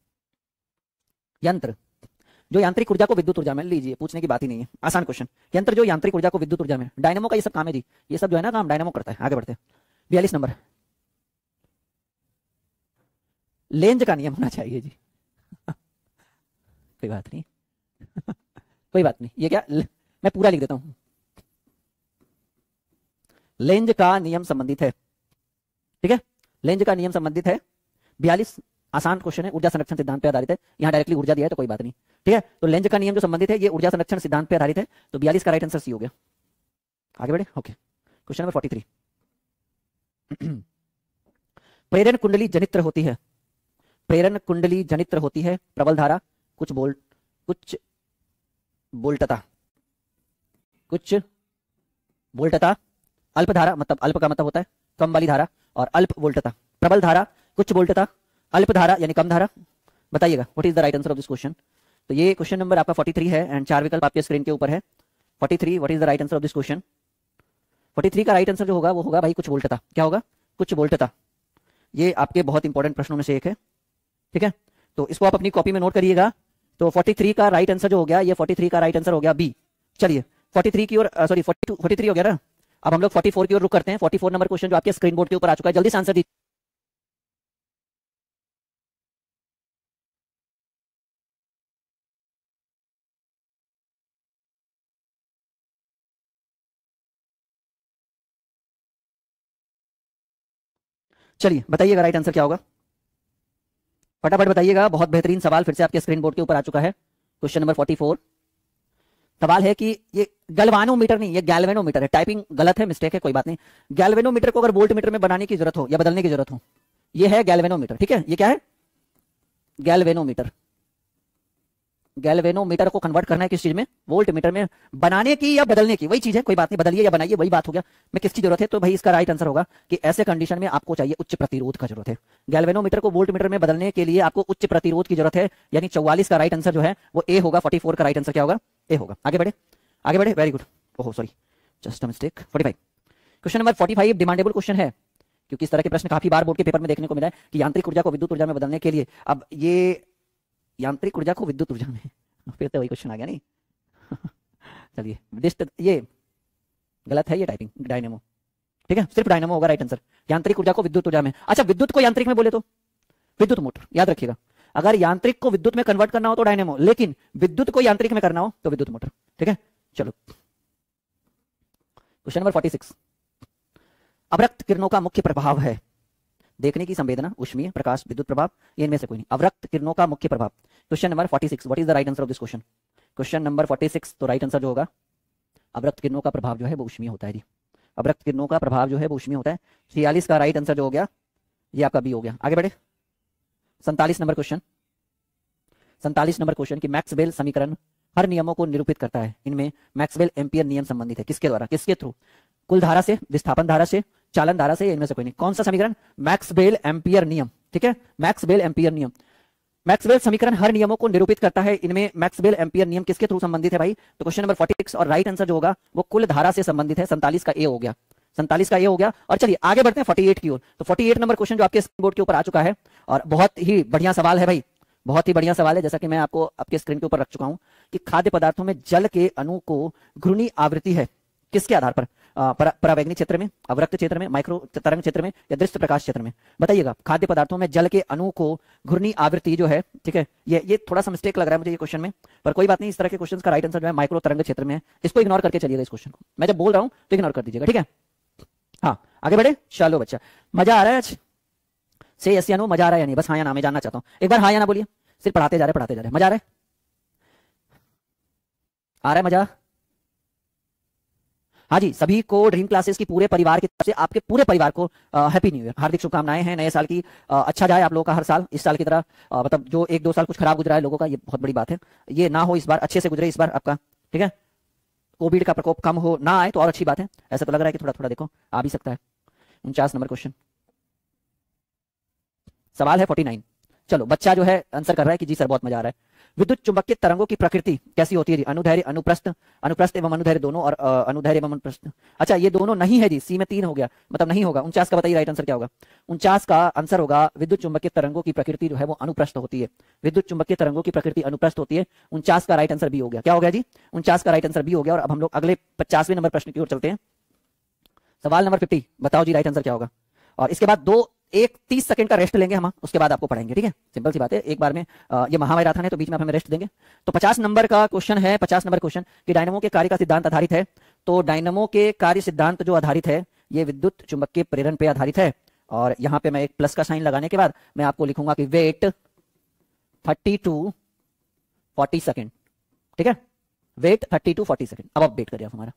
यंत्र जो यांत्रिक ऊर्जा को विद्युत ऊर्जा में, लीजिए पूछने की बात ही नहीं है, आसान क्वेश्चन। यंत्र जो यांत्रिक ऊर्जा को विद्युत ऊर्जा में, डायनेमो का ये सब काम है जी, ये सब जो है ना काम डायनेमो करता है। आगे बढ़ते हैं, 42 नंबर, लेंज का नियम होना चाहिए जी। कोई बात नहीं कोई बात नहीं, ये क्या मैं पूरा लिख देता हूं। लेंज का नियम संबंधित है, ठीक है, लेंज का नियम संबंधित है। 42 आसान क्वेश्चन है, ऊर्जा संरक्षण सिद्धांत पे आधारित है। यहां डायरेक्टली ऊर्जा दिया है तो कोई बात नहीं, ठीक है। तो लेंज का नियम जो संबंधित है ये ऊर्जा संरक्षण सिद्धांत पे आधारित है, तो 42 का राइट आंसर सी हो गया। आगे बढ़े, ओके। क्वेश्चन नंबर 43, प्रेरण कुंडली जनित्र होती है। प्रेरण कुंडली जनित्र होती है प्रबल धारा, कुछ वोल्टता, अल्प धारा, मतलब अल्प का मतलब होता है कम वाली धारा, और अल्प वोल्टता। प्रबल धारा, कुछ वोल्टता, अल्प धारा यानी कम धारा। बताइएगा what is the right answer of this question. तो ये क्वेश्चन नंबर आपका 43 है, एंड 4 विकल्प आपके स्क्रीन के ऊपर है। 43, what is the right answer of this question. 43 का राइट आंसर जो होगा वो होगा भाई कुछ वोल्टता। क्या होगा? कुछ वोल्टता। ये आपके बहुत इंपॉर्टेंट प्रश्नों में से एक है, ठीक है। तो इसको आप अपनी कॉपी में नोट करिएगा। तो 43 का राइट आंसर जो हो गया, ये 43 का राइट आंसर हो गया बी। चलिए 43 की ओर, सॉरी 43 हो गया ना। अब हम लोग 44 की ओर रुक करते हैं। 44 नंबर क्वेश्चन जो आपके स्क्रीन बोर्ड के ऊपर आ चुका है, जल्दी से आंसर दीजिए। चलिए बताइएगा राइट आंसर क्या होगा, फटाफट बताइएगा। बहुत बेहतरीन सवाल फिर से आपके स्क्रीन बोर्ड के ऊपर आ चुका है। क्वेश्चन नंबर 44 सवाल है कि ये गैल्वेनोमीटर नहीं, ये गैल्वेनोमीटर है। टाइपिंग गलत है, मिस्टेक है, कोई बात नहीं। गैल्वेनोमीटर को अगर वोल्टमीटर में बनाने की जरूरत हो या बदलने की जरूरत हो, ये है गैल्वेनोमीटर, ठीक है। ये क्या है? गैल्वेनोमीटर। गैल्वेनोमीटर को कन्वर्ट करना है किस चीज में? वोल्ट मीटर में। बनाने की या बदलने की वही चीज है, कोई बात नहीं, बदलिए या बनाइए वही बात हो गया। मैं किसकी जरूरत है? तो भाई इसका राइट आंसर होगा कि ऐसे कंडीशन में आपको चाहिए उच्च प्रतिरोध का जरूरत है। गैल्वेनोमीटर को वोल्ट मीटर में बदलने के लिए आपको उच्च प्रतिरोध की जरूरत है, यानी 44 का राइट आंसर जो है वो ए होगा। 44 का राइट आंसर क्या होगा? ए होगा। आगे बढ़े, आगे बढ़े, वेरी गुड। ओहो sorry, just a mistake. 45 question number 45 demandable question है, क्योंकि इस तरह के प्रश्न काफी बार बोर्ड के पेपर में देखने को मिला है कि यांत्रिक ऊर्जा को विद्युत ऊर्जा में बदलने के लिए, अब ये यांत्रिक ऊर्जा को विद्युत ऊर्जा में, फिर तो वही क्वेश्चन आ गया नहीं। चलिए, ये गलत है, ये टाइपिंग डायनेमो, ठीक है, सिर्फ डायनेमो होगा राइट आंसर। यांत्रिक ऊर्जा को विद्युत ऊर्जा में, अच्छा विद्युत को यांत्रिक में बोले तो विद्युत मोटर, याद रखिएगा। अगर यांत्रिक को विद्युत में कन्वर्ट करना हो तो डायनेमो, लेकिन विद्युत को यांत्रिक में करना हो तो विद्युत मोटर, ठीक है। चलो क्वेश्चन नंबर 46, अवरक्त किरणों का मुख्य प्रभाव है देखने की संवेदना, ऊष्मीय, प्रकाश, विद्युत प्रभाव, ये इनमें से कोई नहीं। अवरक्त किरणों का मुख्य प्रभाव, question number 46, what is the right answer of this question? Question number 46, तो राइट आंसर जो होगा, अवरक्त किरणों का प्रभाव जो है वो ऊष्मीय होता है जी। अवरक्त किरणों का प्रभाव जो है वो ऊष्मीय होता है। 46 का राइट आंसर जो हो गया, ये आपका बी हो गया। आगे बढ़े, 47 नंबर क्वेश्चन, 47 नंबर क्वेश्चन कि मैक्सवेल समीकरण हर नियमों को निरूपित करता है। इनमें मैक्सवेल एम्पियर नियम संबंधित है किसके द्वारा, किसके थ्रू? कुल धारा से, विस्थापन धारा से, चालन धारा से, इनमें से कोई नहीं। कौन सा समीकरण? मैक्सवेल एम्पियर नियम, ठीक है, मैक्सवेल एम्पियर नियम। मैक्सवेल समीकरण हर नियमों को निरूपित करता है, इनमें मैक्सवेल एम्पियर नियम किसके थ्रू संबंधित है भाई? तो क्वेश्चन नंबर 46 और राइट आंसर जो होगा वो कुल धारा से संबंधित है। 47 का ए हो गया, 47 का ए हो गया। और चलिए आगे बढ़ते हैं 48 की ओर। तो 48 नंबर क्वेश्चन जो आपके बोर्ड के ऊपर आ चुका है, और बहुत ही बढ़िया सवाल है भाई, बहुत ही बढ़िया सवाल है। जैसा कि मैं आपको आपके स्क्रीन के ऊपर रख चुका हूं कि खाद्य पदार्थों में जल के अणु को घूर्णी आवृत्ति है किसके आधार पर? परावैग्निक क्षेत्र में, अवरक्त क्षेत्र में, माइक्रो तरंग क्षेत्र में, या दृश्य प्रकाश क्षेत्र में? बताइएगा। खाद्य पदार्थों में जल के अणु को घूर्णी आवृत्ति जो है, ठीक है, ये थोड़ा सा मिस्टेक लग रहा है मुझे ये क्वेश्चन में, पर कोई बात नहीं। इस तरह के क्वेश्चन का राइट आंसर जो है माइक्रो तरंग क्षेत्र में है। इसको इग्नोर करके चलिएगा, इस क्वेश्चन को मैं जब बोल रहा हूं तो इग्नोर कर दीजिएगा, ठीक है। हाँ आगे बढ़े, चलो बच्चा, मजा आ रहा है आज से? यस या नो, मजा आ रहा है या नहीं? बस हाँ या ना मैं जानना चाहता हूं। एक बार हाँ या ना बोलिए, सिर्फ पढ़ाते जा रहे, मजा आ रहा है? आ रहा है मजा? हाँ जी, सभी को ड्रीम क्लासेस की पूरे परिवार की तरफ से, आपके पूरे परिवार को हैप्पी न्यू ईयर, हार्दिक शुभकामनाएं हैं। नए साल की अच्छा जाए आप लोगों का हर साल, इस साल की तरह मतलब जो 1-2 साल कुछ खराब गुजरा है लोगों का, ये बहुत बड़ी बात है, ये ना हो, इस बार अच्छे से गुजरे इस बार आपका, ठीक है। कोविड का प्रकोप कम हो, ना आए तो और अच्छी बात है। ऐसा तो लग रहा है कि थोड़ा थोड़ा देखो आ भी सकता है। 49 नंबर क्वेश्चन, सवाल है 49। चलो बच्चा जो है आंसर कर रहा है कि जी सर बहुत मजा आ रहा है। विद्युत चुंबकीय तरंगों की प्रकृति कैसी होती है जी? अनुदैर्घ्य, अनुप्रस्थ, अनुप्रस्थ एवं अनुदैर्घ्य दोनों, और अनुदैर्घ्य एवं अनुप्रस्थ। अच्छा ये दोनों नहीं है जी, सी में 3 हो गया, मतलब नहीं होगा। 49 का बताइए राइट आंसर क्या होगा? 49 का आंसर होगा विद्युत चुंबकीय तरंगों की प्रकृति जो है वो अनुप्रस्थ होती है। विद्युत चुंबकीय तरंगों की प्रकृति अनुप्रस्थ होती है। 49 का राइट आंसर बी हो गया। क्या हो गया जी? 49 का राइट आंसर बी हो गया। और अब हम लोग अगले 50वें नंबर प्रश्न की ओर चलते हैं। सवाल नंबर 50, बताओ जी राइट आंसर क्या होगा? और इसके बाद 30 सेकंड का रेस्ट लेंगे हम, उसके बाद आपको पढ़ाएंगे, ठीक है। सिंपल सी बात है, एक बार में ये महामैराथन है तो बीच में आप हमें रेस्ट देंगे। तो 50 नंबर का क्वेश्चन है, 50 नंबर क्वेश्चन कि डायनमो के कार्य का सिद्धांत आधारित है। तो डायनमो के कार्य सिद्धांत जो आधारित है ये विद्युत चुंबकीय प्रेरण पे आधारित है। और यहां पे मैं एक प्लस का साइन लगाने के बाद मैं आपको लिखूंगा कि वेट 30 to 40 सेकेंड, ठीक है, वेट 30 to 40 सेकेंड। अब आप वेट करिए हमारा।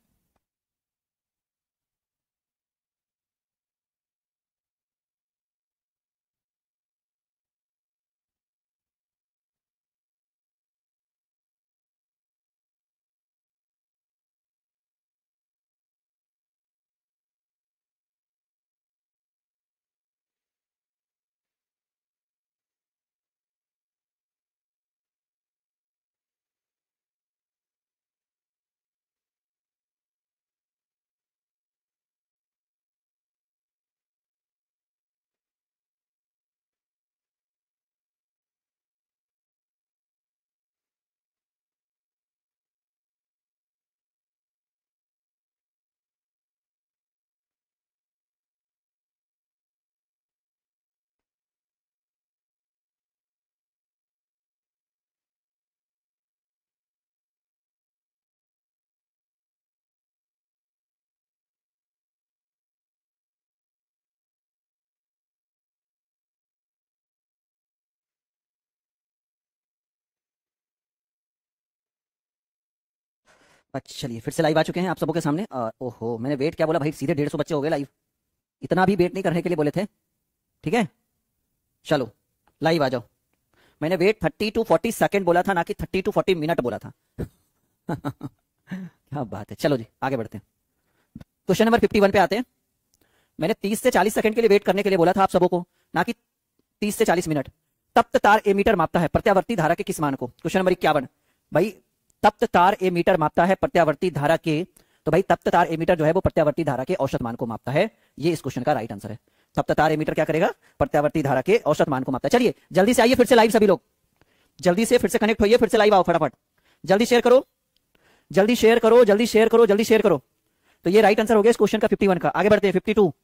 अच्छा चलिए फिर से लाइव आ चुके हैं आप सबों के सामने। ओहो मैंने वेट क्या बोला भाई, सीधे 150 बच्चे हो गए लाइव। इतना भी वेट नहीं करने के लिए बोले थे, ठीक है। चलो लाइव आ जाओ। मैंने वेट 30 to 40 सेकंड बोला था, ना कि 30 to 40 मिनट बोला था। क्या बात है। चलो जी आगे बढ़ते हैं, क्वेश्चन नंबर 51 पे आते हैं। मैंने 30 से 40 सेकंड के लिए वेट करने के लिए बोला था आप सबों को, ना कि 30 से 40 मिनट। तप्त तार एमीटर मापता है प्रत्यावर्ती धारा के किस मान को? क्वेश्चन नंबर 51 भाई, तप्त तार एमीटर मापता है प्रत्यावर्ती धारा के, तो भाई तप्त तार एमीटर जो है वो प्रत्यावर्ती धारा के औसत मान को मापता है। ये इस क्वेश्चन का राइट आंसर है। तप्त तार एमीटर क्या करेगा? प्रत्यावर्ती धारा के औसत मान को मापता है। चलिए जल्दी से आइए फिर से लाइव, सभी लोग जल्दी से फिर से कनेक्ट होइए, फिर से लाइव आओ फटाफट, जल्दी शेयर करो, जल्दी शेयर करो, जल्दी शेयर करो, जल्दी शेयर करो। तो ये राइट आंसर हो गया इस क्वेश्चन का 51 का। आगे बढ़ते हैं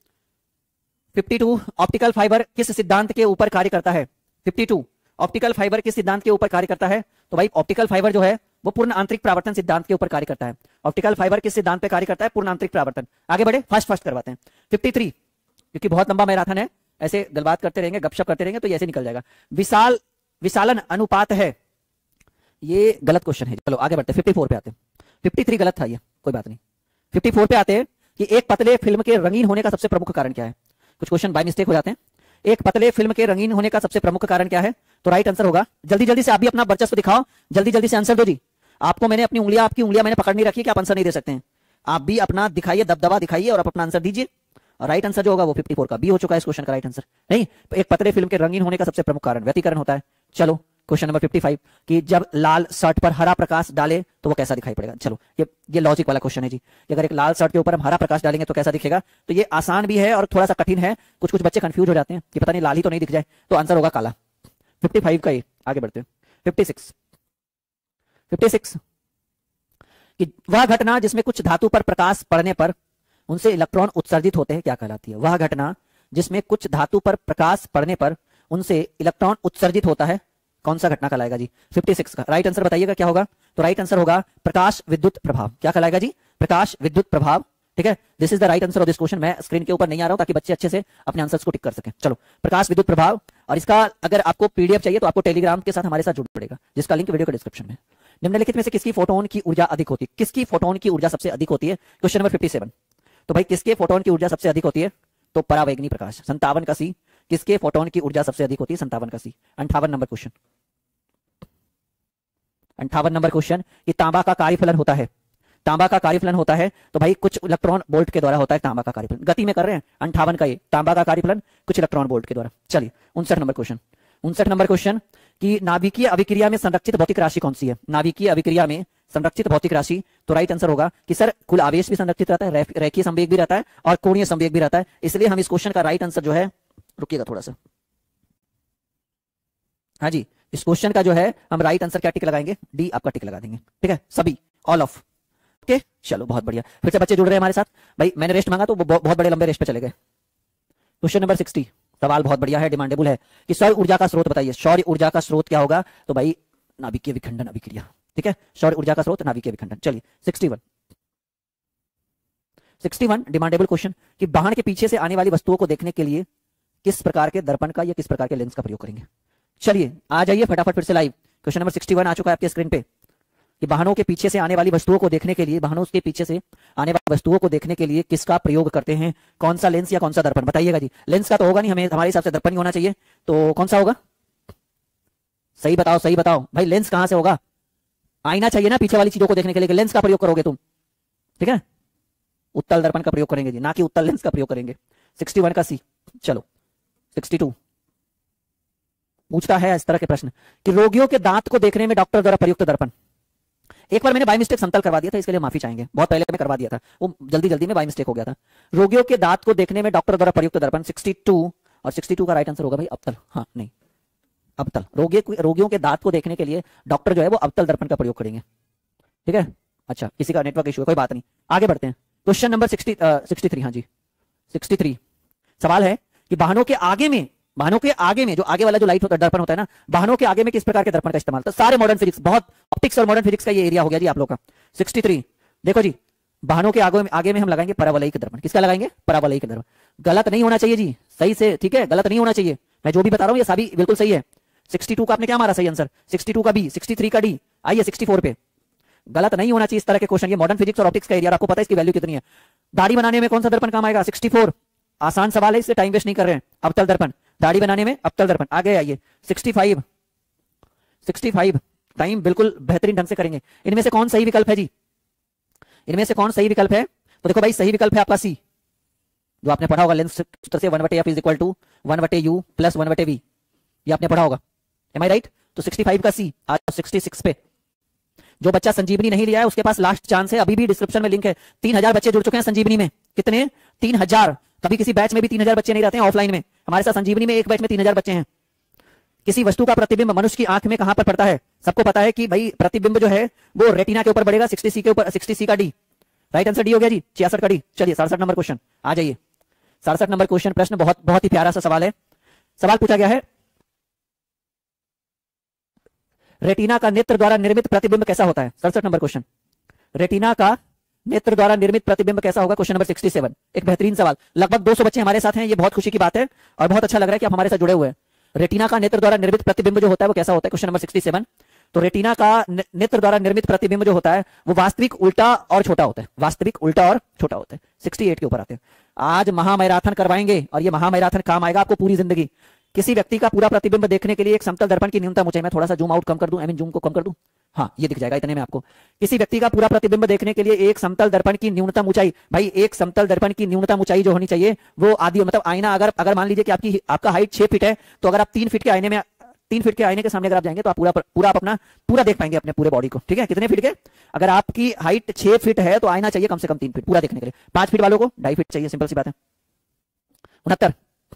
52 ऑप्टिकल फाइबर किस सिद्धांत के ऊपर कार्य करता है? 52 ऑप्टिकल फाइबर किस सिद्धांत के ऊपर कार्य करता है? तो भाई ऑप्टिकल फाइबर जो है वो पूर्ण आंतरिक परावर्तन सिद्धांत के ऊपर कार्य करता है। ऑप्टिकल फाइबर किस सिद्धांत पे कार्य करता है? पूर्ण आंतरिक परावर्तन। आगे बढ़े, फास्ट करवाते हैं 53, क्योंकि बहुत लंबा मैराथन है, ऐसे गलबात करते रहेंगे, गपशप करते रहेंगे तो ये ऐसे निकल जाएगा। विशालन अनुपात है, ये गलत क्वेश्चन है। चलो आगे बढ़ते हैं 54 पे आते हैं। 53 गलत था, ये कोई बात नहीं। 54 पे आते हैं कि एक पतले फिल्म के रंगीन होने का सबसे प्रमुख कारण क्या है? कुछ क्वेश्चन बाय मिस्टेक हो जाते हैं। एक पतले फिल्म के रंगीन होने का सबसे प्रमुख कारण क्या है? तो राइट आंसर होगा, जल्दी जल्दी से आप भी अपना वर्चस्व दिखाओ, जल्दी जल्दी से आंसर दो जी। आपको मैंने अपनी उंगलियां, आपकी उंगलियां मैंने पकड़ नहीं रखी कि आप आंसर नहीं दे सकते हैं। आप भी अपना दिखाइए, दबदबा दिखाइए और अपना आंसर दीजिए। और राइट आंसर जो होगा वो 54 का बी हो चुका है इस क्वेश्चन का राइट आंसर। नहीं, एक पतले फिल्म के रंगीन होने का सबसे प्रमुख कारण व्यतिकरण होता है। चलो क्वेश्चन नंबर 55 कि जब लाल शर्ट पर हरा प्रकाश डाले तो वो कैसा दिखाई पड़ेगा? चलो ये लॉजिक वाला क्वेश्चन है जी कि अगर एक लाल शर्ट के ऊपर हम हरा प्रकाश डालेंगे तो कैसा दिखेगा? तो ये आसान भी है और थोड़ा सा कठिन है, कुछ कुछ बच्चे कंफ्यूज हो जाते हैं कि पता नहीं लाल ही तो नहीं दिख जाए, तो आंसर होगा काला। 55 का ये। आगे बढ़ते हैं 56 कि वह घटना जिसमें कुछ धातु पर प्रकाश पड़ने पर उनसे इलेक्ट्रॉन उत्सर्जित होते हैं क्या कहलाती है? वह घटना जिसमें कुछ धातु पर प्रकाश पड़ने पर उनसे इलेक्ट्रॉन उत्सर्जित होता है, कौन सा घटना कहलाएगा जी? 56 का राइट आंसर बताइएगा क्या होगा? तो राइट आंसर होगा प्रकाश विद्युत प्रभाव। क्या कहलाएगा जी? प्रकाश विद्युत प्रभाव। ठीक है, this is the right answer of this question. मैं स्क्रीन के ऊपर नहीं आ रहा हूं ताकि बच्चे अच्छे से अपने आंसर्स को टिक कर सकें। चलो, प्रकाश विद्युत प्रभाव। और इसका अगर आपको पीडीएफ चाहिए तो आपको टेलीग्राम के साथ हमारे साथ जुड़ना पड़ेगा, जिसका लिंक वीडियो के डिस्क्रिप्शन में। निम्नलिखित में से किसकी फोटोन की ऊर्जा अधिक होती है? किसकी फोटोन की ऊर्जा सबसे अधिक होती है? Question number 57। तो भाई किसके फोटोन की ऊर्जा सबसे अधिक होती है? तो परावैगनी प्रकाश, 57 का सी। किसके फोटोन की ऊर्जा सबसे अधिक होती है? 57 का C. 58 number question, 58 number question कि तांबा का कार्यफलन होता है। तांबा का कार्यफलन होता है तो भाई कुछ इलेक्ट्रॉन वोल्ट के द्वारा होता है तांबा का कार्यफलन। गति में कर रहे हैं 58 का ये, तांबा का कार्यफलन कुछ इलेक्ट्रॉन वोल्ट के द्वारा। चलिए 59 नंबर क्वेश्चन, 59 नंबर क्वेश्चन कि नाभिकीय अभिक्रिया में संरक्षित भौतिक राशि कौन सी है? नाभिकीय अभिक्रिया में संरक्षित भौतिक राशि, तो राइट आंसर होगा कि सर कुल आवेश भी संरक्षित रहता है, रेखीय संवेग भी रहता है और कोणीय संवेग भी रहता है। इसलिए हम इस क्वेश्चन का राइट आंसर जो है, रुकिएगा थोड़ा सा, हाँ जी, इस क्वेश्चन का जो है हम राइट आंसर क्या टिक लगाएंगे? डी आपका टिक लगा देंगे। ठीक है, सभी, ऑल ऑफ। ओके, चलो बहुत बढ़िया, फिर से बच्चे जुड़ रहे हैं हमारे साथ। भाई मैंने रेस्ट मांगा तो बहुत बड़े लंबे रेस्ट पे चले गए। क्वेश्चन नंबर 60, सवाल बहुत बढ़िया है, डिमांडेबल है कि सौर ऊर्जा का स्रोत बताइए। सौर ऊर्जा का स्रोत क्या होगा? तो भाई नाभिकीय विखंडन अभिक्रिया। ठीक है, सौर ऊर्जा का स्रोत नाभिकीय विखंडन। चलिए 61 डिमांडेबल क्वेश्चन कि वाहन के पीछे से आने वाली वस्तुओं को देखने के लिए किस प्रकार के दर्पण का या किस प्रकार के लेंस का प्रयोग करेंगे? चलिए आ जाइए फटाफट फिर से लाइव। क्वेश्चन नंबर 61 आ चुका है आपके स्क्रीन पे कि वाहनों के पीछे से आने वाली वस्तुओं को देखने के लिए, वाहनों के पीछे से आने वाली वस्तुओं को देखने के लिए किसका प्रयोग करते हैं? कौन सा लेंस या कौन सा दर्पण? बताइएगा जी। लेंस का तो होगा नहीं, हमें हमारे हिसाब से दर्पण ही होना चाहिए, तो कौन सा होगा? सही बताओ, सही बताओ भाई, लेंस कहां से होगा? आईना चाहिए ना पीछे वाली चीजों को देखने के लिए, लेंस का प्रयोग करोगे तुम। ठीक है, उत्तल दर्पण का प्रयोग करेंगे जी, ना कि उत्तल लेंस का प्रयोग करेंगे। 61 का सी। चलो 62 पूछता है इस तरह के प्रश्न कि रोगियों के दांत को देखने में डॉक्टर द्वारा प्रयुक्त दर्पण। एक बार मैंने बाय मिस्टेक समतल करवा दिया था, इसके लिए माफी चाहेंगे, बहुत पहले मैं करवा दिया था, वो जल्दी जल्दी में बाय मिस्टेक हो गया था। रोगियों के दांत को देखने में डॉक्टर द्वारा प्रयुक्त दर्पण 62, और 62 का राइट आंसर होगा भाई अवतल। हाँ नहीं, अवतल। रोगियों के दांत को देखने के लिए डॉक्टर जो है वो अवतल दर्पण का प्रयोग करेंगे। ठीक है, अच्छा किसी का नेटवर्क इशू है, कोई बात नहीं, आगे बढ़ते हैं। क्वेश्चन नंबर 63, हाँ जी 63 सवाल है कि वाहनों के आगे में जो आगे वाला जो लाइट होता है, दर्पण होता है ना, वाहनों के आगे में किस प्रकार के दर्पण का इस्तेमाल? तो सारे मॉडर्न फिजिक्स, बहुत ऑप्टिक्स और मॉडर्न फिजिक्स का ये एरिया हो गया जी आप लोग का। 63 देखो जी, वाहनों के आगे में हम लगाएंगे परावलयिक दर्पण। किसका लगाएंगे? परावलयिक दर्पण। गलत नहीं होना चाहिए जी, सही से, ठीक है, गलत नहीं होना चाहिए। मैं जो भी बता रहा हूं ये सभी बिल्कुल सही है। 62 का आपने क्या मारा सही आंसर? 62 का बी, 63 का डी। आइए 64 पे, गलत नहीं होना चाहिए इस तरह के क्वेश्चन। ये मॉडर्न फिजिक्स और ऑप्टिक्स का एरिया, आपको पता है इसकी वैल्यू कितनी है। दाढ़ी बनाने में कौन सा दर्पण काम आएगा? 64, आसान सवाल है, इससे टाइम वेस्ट नहीं कर रहे हैं। अवतल दर्पण, दाढ़ी बनाने में अवतल दर्पण। आगे आइए 65 टाइम बिल्कुल बेहतरीन ढंग से करेंगे। इनमें से कौन सही विकल्प है जी? इनमें से कौन सही विकल्प है? तो देखो भाई सही विकल्प है आपका सी, जो आपने पढ़ा होगा लेंस सूत्र से 1/f = 1/u + 1/v, ये आपने पढ़ा होगा। Am I right? तो 65 का सी। आज 66 पे जो बच्चा संजीवनी नहीं लिया है उसके पास लास्ट चांस है, अभी भी डिस्क्रिप्शन में लिंक है। 3000 बच्चे जुड़ चुके हैं संजीवनी में। कितने? 3000। कभी किसी बैच में भी 3000 बच्चे नहीं रहते हैं ऑफलाइन में, हमारे साथ संजीवनी में एक बैच में 3000 बच्चे हैं। किसी वस्तु का प्रतिबिंब मनुष्य की आंख में कहां पर पड़ता है? सबको पता है कि भाई प्रतिबिंब जो है वो रेटिना के ऊपर बढ़ेगा, 60 सी के ऊपर, 60 सी का डी। राइट आंसर डी हो गया जी, 66 का डी। चलिए 67 नंबर क्वेश्चन आ जाइए। 67 नंबर क्वेश्चन, प्रश्न बहुत ही प्यारा सा सवाल है। सवाल पूछा गया है, रेटिना का नेत्र द्वारा निर्मित प्रतिबिंब कैसा होता है? 67 नंबर क्वेश्चन, रेटिना का नेत्र द्वारा निर्मित प्रतिबिंब कैसा होगा? Question number 67। एक बेहतरीन सवाल, लगभग 200 बच्चे हमारे साथ हैं, ये बहुत खुशी की बात है और बहुत अच्छा लग रहा है कि आप हमारे साथ जुड़े हुए हैं। रेटिना का नेत्र द्वारा निर्मित प्रतिबिंब जो होता है वो कैसा होता है? Question number 67। तो रेटिना का नेत्र द्वारा निर्मित प्रतिबिंब जो होता है वो वास्तविक उल्टा और छोटा होता है, वास्तविक उल्टा और छोटा होता है। 68 के ऊपर आते हैं। आज महामैराथन करवाएंगे और ये महामैराथन काम आएगा आपको पूरी जिंदगी। किसी व्यक्ति का पूरा प्रतिबिंब देखने के लिए एक समतल दर्पण की न्यूनतम ऊंचाई, मैं थोड़ा सा जूम आउट कम कर दूं, जूम को कम कर दूं, हाँ ये दिख जाएगा इतने में आपको। किसी व्यक्ति का पूरा प्रतिबिंब देखने के लिए एक समतल दर्पण की न्यूनतम ऊंचाई, भाई एक समतल दर्पण की न्यूनतम ऊंचाई जो होनी चाहिए वो आधी, मतलब आईना अगर मान लीजिए कि आपका हाइट 6 फीट है, तो अगर आप 3 फीट के आईने में 3 फीट के आईने के सामने अगर आप जाएंगे तो आप पूरा आप अपना पूरा देख पाएंगे अपने पूरे बॉडी को। ठीक है, कितने फीट के? अगर आपकी हाइट 6 फीट है तो आईना चाहिए कम से कम 3 फीट पूरा देखने के लिए। 5 फीट वालों को 2.5 फीट चाहिए, सिंपल सी बात है। 69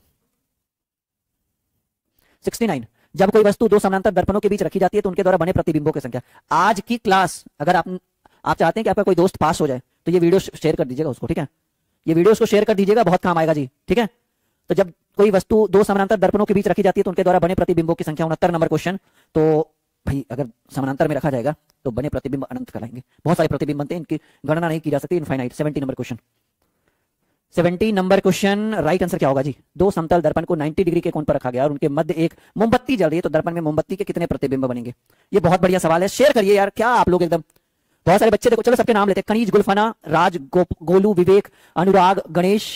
69, जब कोई वस्तु दो समानांतर दर्पणों के बीच रखी जाती है तो उनके द्वारा बने प्रतिबिंबों की संख्या। आज की क्लास अगर आप चाहते हैं कि आपका कोई दोस्त पास हो जाए तो ये वीडियो शेयर कर दीजिएगा उसको। ठीक है, ये वीडियो उसको शेयर कर दीजिएगा, बहुत काम आएगा जी। ठीक है, तो जब कोई वस्तु दो समानांतर दर्पणों के बीच रखी जाती है तो उनके द्वारा बने प्रतिबिंबों की संख्या। 69 नंबर क्वेश्चन, तो भाई अगर समानांतर में रखा जाएगा तो बने प्रतिबिंब अनंत कहलाएंगे। बहुत सारे प्रतिबिंब बनते हैं, इनकी गणना नहीं की जा सकती, infinite. 70 number question, 70 number question, right answer क्या होगा जी? दो समतल दर्पण को 90 डिग्री के कोण पर रखा गया और उनके मध्य एक मोमबत्ती जल रही है, तो दर्पण में मोमबत्ती के कितने प्रतिबिंब बनेंगे? ये बहुत बढ़िया सवाल है, शेयर करिए यार। क्या आप लोग एकदम, बहुत सारे बच्चे देखो, चलो सबके नाम लेते हैं। कनीज, गुलफना, राज, गोलू, विवेक, अनुराग, गणेश,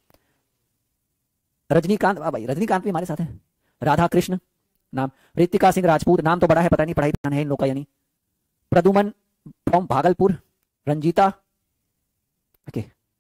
रजनीकांत, भाई रजनीकांत भी हमारे साथ है, राधा कृष्ण नाम, रितिका सिंह राजपूत, नाम तो बड़ा है, पता नहीं पढ़ाई ध्यान है इन लोग का यानी। Praduman from Bhagalpur, Ranjeeta, okay.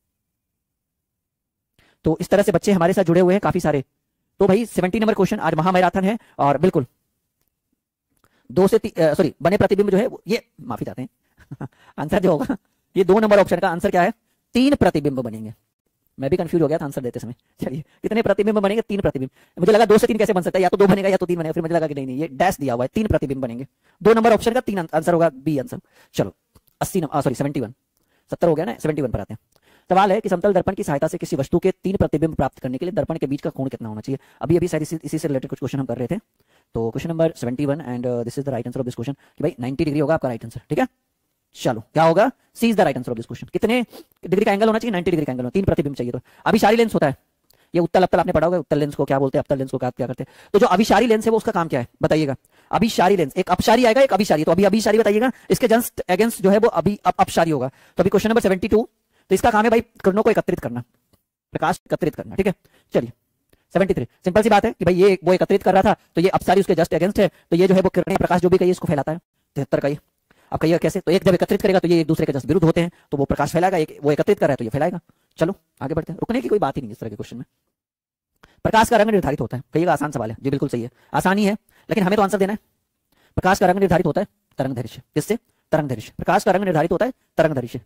तो इस तरह से बच्चे हमारे साथ जुड़े हुए हैं काफी सारे। तो भाई 70 नंबर क्वेश्चन, आज महामैराथन है और बिल्कुल 2 से सॉरी बने प्रतिबिंब जो है ये, माफी चाहते हैं आंसर जो होगा ये 2 नंबर ऑप्शन का आंसर क्या है? 3 प्रतिबिंब बनेंगे। मैं भी कंफ्यूज हो गया था आंसर देते समय। चलिए कितने प्रतिबिंब बनेंगे? 3 प्रतिबिंब। मुझे लगा 2 से 3 कैसे बन सकता है, या तो 2 बनेगा या तो 3 बनेगा, फिर मुझे लगा कि नहीं ये डैश दिया हुआ है, 3 प्रतिबिंब बनेंगे। 2 नंबर ऑप्शन का 3 आंसर होगा, बी आंसर। चलो 80 नंबर, सॉरी 71, 70 हो गया ना, 71 पर आते हैं। सवाल है कि समतल दर्पण की सहायता से किसी वस्तु के 3 प्रतिबिंब प्राप्त करने के लिए दर्पण के बीच का कोण कितना होना चाहिए? अभी शायद इसी से रिलेटेड कुछ क्वेश्चन हम कर रहे थे। तो question number 71 and this is the right answer of this question कि भाई 90 डिग्री होगा आपका राइट आंसर। ठीक है, चलो क्या होगा? C is the right answer of this question. कितने डिग्री का एंगल होना चाहिए? 90 डिग्री का एंगल, 3 प्रतिबिंब चाहिए। तो अभिसारी लेंस होता है, ये उत्तल अवतल आपने पढ़ा होगा, उत्तल लेंस को क्या बोलते हैं, अवतल लेंस को क्या करते हैं। तो जो अभिसारी लेंस है वो उसका काम क्या है बताइएगा? अभिसारी लेंस, एक अपसारी आएगा एक अभिसारी, तो अभी अभिसारी बताइएगा, इसके जस्ट अगेंस्ट जो है वो अभी अपसारी होगा। तो अभी क्वेश्चन नंबर 72, तो इसका काम है भाई किरणों को एकत्रित करना, प्रकाश एकत्रित करना। ठीक है, चलिए 73, सिंपल सी बात है कि भाई ये वो एकत्रित कर रहा था तो ये अपसारी उसके जस्ट अगेंस्ट है, तो ये जो है वो किरणें प्रकाश जो भी कहिए इसको फैलाता है। 73 का ये, अब कहिए कैसे? तो एक जब एकत्रित करेगा तो ये एक दूसरे के जस्ट विरुद्ध होते हैं, तो वो प्रकाश फैलाएगा, एक वो एकत्रित कर रहा है तो ये फैलाएगा। चलो आगे बढ़ते हैं, रुकने की कोई बात ही नहीं इस तरह के क्वेश्चन में। प्रकाश का रंग निर्धारित होता है, कहिएगा आसान सवाल है जी, बिल्कुल सही है, आसानी है, लेकिन हमें तो आंसर देना है। प्रकाश का रंग निर्धारित होता है तरंग दैर्घ्य, किससे? तरंग दैर्घ्य। प्रकाश का रंग निर्धारित होता है तरंग दैर्घ्य।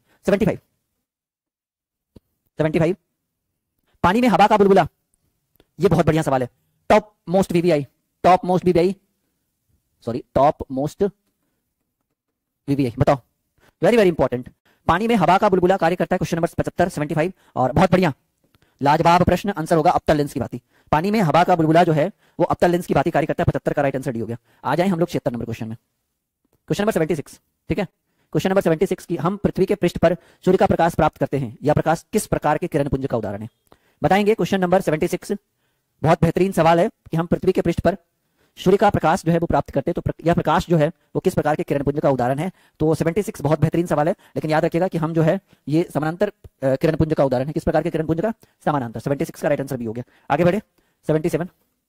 75 पानी में हवा का बुलबुला, ये बहुत बढ़िया सवाल है। Top most VVI, top most VVI, sorry top most VVI बताओ, वेरी वेरी इंपॉर्टेंट। पानी में हवा का बुलबुला कार्य करता है, क्वेश्चन नंबर 75 75, और बहुत बढ़िया लाजवाब प्रश्न, आंसर होगा अवतल लेंस की भांति। पानी में हवा का बुलबुला जो है वो अवतल लेंस की भांति कार्य करता है, 75 का राइट आंसर डी हो गया। आ जाए हम लोग 76 नंबर क्वेश्चन में, क्वेश्चन नंबर 76। ठीक है, क्वेश्चन नंबर 76 की, हम पृथ्वी के पृष्ठ पर सूर्य का प्रकाश प्राप्त करते हैं, यह प्रकाश किस प्रकार के किरण पुंज का उदाहरण है? बताएंगे। क्वेश्चन नंबर 76 बहुत बेहतरीन सवाल है कि हम पृथ्वी के पृष्ठ पर सूर्य का प्रकाश जो है वो प्राप्त करते हैं, तो यह प्रकाश जो है वो किस प्रकार के किरण पुंज का उदाहरण है? तो 76 बहुत बेहतरीन सवाल है, लेकिन याद रखिएगा कि हम जो है ये समानांतर किरण पुंज का उदाहरण है। किस प्रकार के किरण पुंज का? समानांतर। 76 का राइट आंसर भी हो गया। आगे बढ़े, 77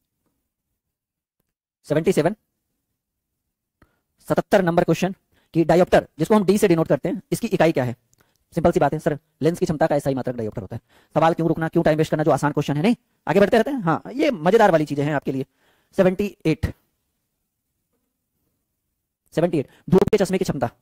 77 नंबर क्वेश्चन कि डायोप्टर, जिसको हम डी से डिनोट करते हैं, इसकी इकाई क्या है? सिंपल सी बात है सर, लेंस की क्षमता का ऐसा ही मात्रक डायोप्टर होता है। सवाल क्यों रुकना, क्यों टाइम वेस्ट करना, जो आसान क्वेश्चन है, नहीं आगे बढ़ते रहते हैं। हाँ, ये मजेदार वाली चीजें हैं आपके लिए। 78 धूप के चश्मे की क्षमता,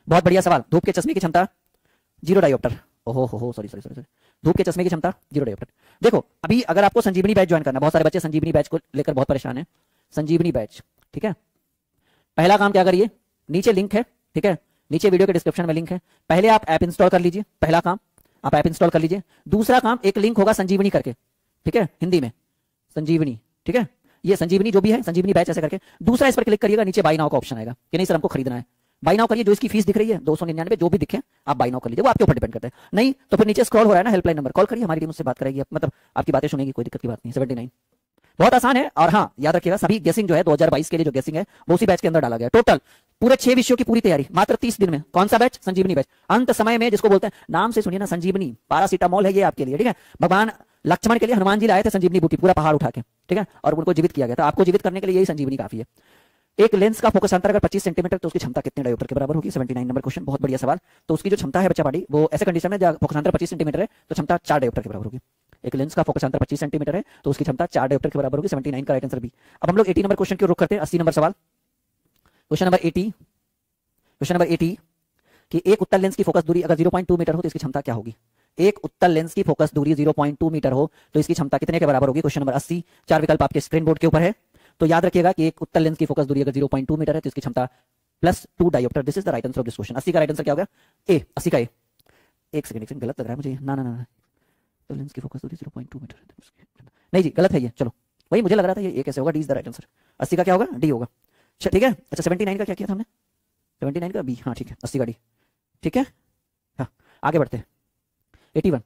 बहुत बढ़िया सवाल। धूप के चश्मे की क्षमता 0 डायोप्टर। ओहो हो, सॉरी सॉरी सॉरी, धूप के चश्मे की क्षमता 0 डायोप्टर। देखो अभी अगर आपको संजीवनी बैच ज्वाइन करना, बहुत सारे बच्चे संजीवनी बैच को लेकर बहुत परेशान है। संजीवनी बैच, ठीक है, पहला काम क्या करिए, नीचे लिंक है, ठीक है, नीचे वीडियो के डिस्क्रिप्शन में लिंक है, पहले आप ऐप इंस्टॉल कर लीजिए। पहला काम आप ऐप इंस्टॉल कर लीजिए। दूसरा काम, एक लिंक होगा संजीवनी करके, ठीक है, हिंदी में संजीवनी, ठीक है, ये संजीवनी जो भी है, संजीवनी बैच ऐसे करके। दूसरा इस पर क्लिक करिएगा, नीचे बाई नाउ का ऑप्शन आएगा कि नहीं सर हमको खरीदना है, बाई नाउ करिए। जो इसकी फीस दिख रही है 299, जो भी दिखे आप बाई नाउ कर लीजिए, वो आपके ऊपर डिपेंड करता है। नहीं तो फिर नीचे स्क्रॉल हो रहा है ना हेल्पलाइन नंबर, कॉल करिए, हमारी टीम उससे बात करेगी, मतलब आपकी बातें सुनेगी, कोई दिक्कत की बात नहीं। 79 बहुत आसान है। और हाँ याद रखिएगा, सभी गेसिंग जो है 2022 के लिए जो गेसिंग है वो उसी बैच के अंदर डाला गया। टोटल पूरे 6 विषयों की पूरी तैयारी मात्र 30 दिन में। कौन सा बैच? संजीवनी बैच। अंत समय में, जिसको बोलते हैं, नाम से सुनिए ना, संजीवनी, पैरासीटामोल है ये आपके लिए, ठीक है। भगवान लक्ष्मण के लिए हनुमान जी लाए थे संजीवनी बूटी, पूरा पहाड़ उठा के, ठीक है, और उनको जीवित किया गया था। आपको जीवित करने के लिए यही संजीवनी काफी है। एक लेंस का फोकस अंतर अगर 25 सेंटीमीटर तो उसकी क्षमता कितने डायोप्टर के बराबर होगी? 79 नंबर क्वेश्चन, बहुत बढ़िया सवाल। तो उसकी जो क्षमता है बच्चा पाड़ी, वो ऐसे कंडीशन में फोकस अंतर 25 सेंटीमीटर है तो क्षमता 4 डायोप्टर के बराबर होगी। एक लेंस का फोकस अंतर 25 सेंटीमीटर है तो उसकी क्षमता 4 डायोप्टर के बराबर होगी। 79 का राइट आंसर बी। अब हम लोग 80 नंबर क्वेश्चन की ओर रुख करते हैं। 80 नंबर सवाल, क्वेश्चन नंबर 80, क्वेश्चन नंबर 80 कि एक उत्तल लेंस की फोकस दूरी अगर 0.2 मीटर हो तो इसकी क्षमता क्या होगी? एक उत्तल लेंस की फोकस दूरी 0.2 मीटर हो तो इसकी क्षमता कितने के बराबर होगी? Question number 80। 4 विकल्प आपके स्क्रीन बोर्ड के ऊपर है। तो याद रखिएगा कि एक उत्तल लेंस की फोकस दूरी अगर 0.2 मीटर है तो इसकी क्षमता +2 dioptre. This is the right answer of this question. 80 का राइट आंसर क्या होगा? ए, 80 का ए। एक सेकंड गलत लग रहा है मुझे, ना ना ना, तो लेंस की फोकस दूरी 0.2 मीटर है, नहीं जी गलत है ये। चलो वही मुझे लग रहा था ये कैसे होगा, D is the right answer. 80 का क्या होगा? डी होगा, ठीक है। अच्छा 79 का क्या किया था हमने? 79 का बी, हाँ ठीक है, 80 का डी, ठीक है। हाँ आगे बढ़ते हैं। 81,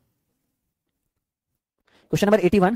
क्वेश्चन नंबर 81।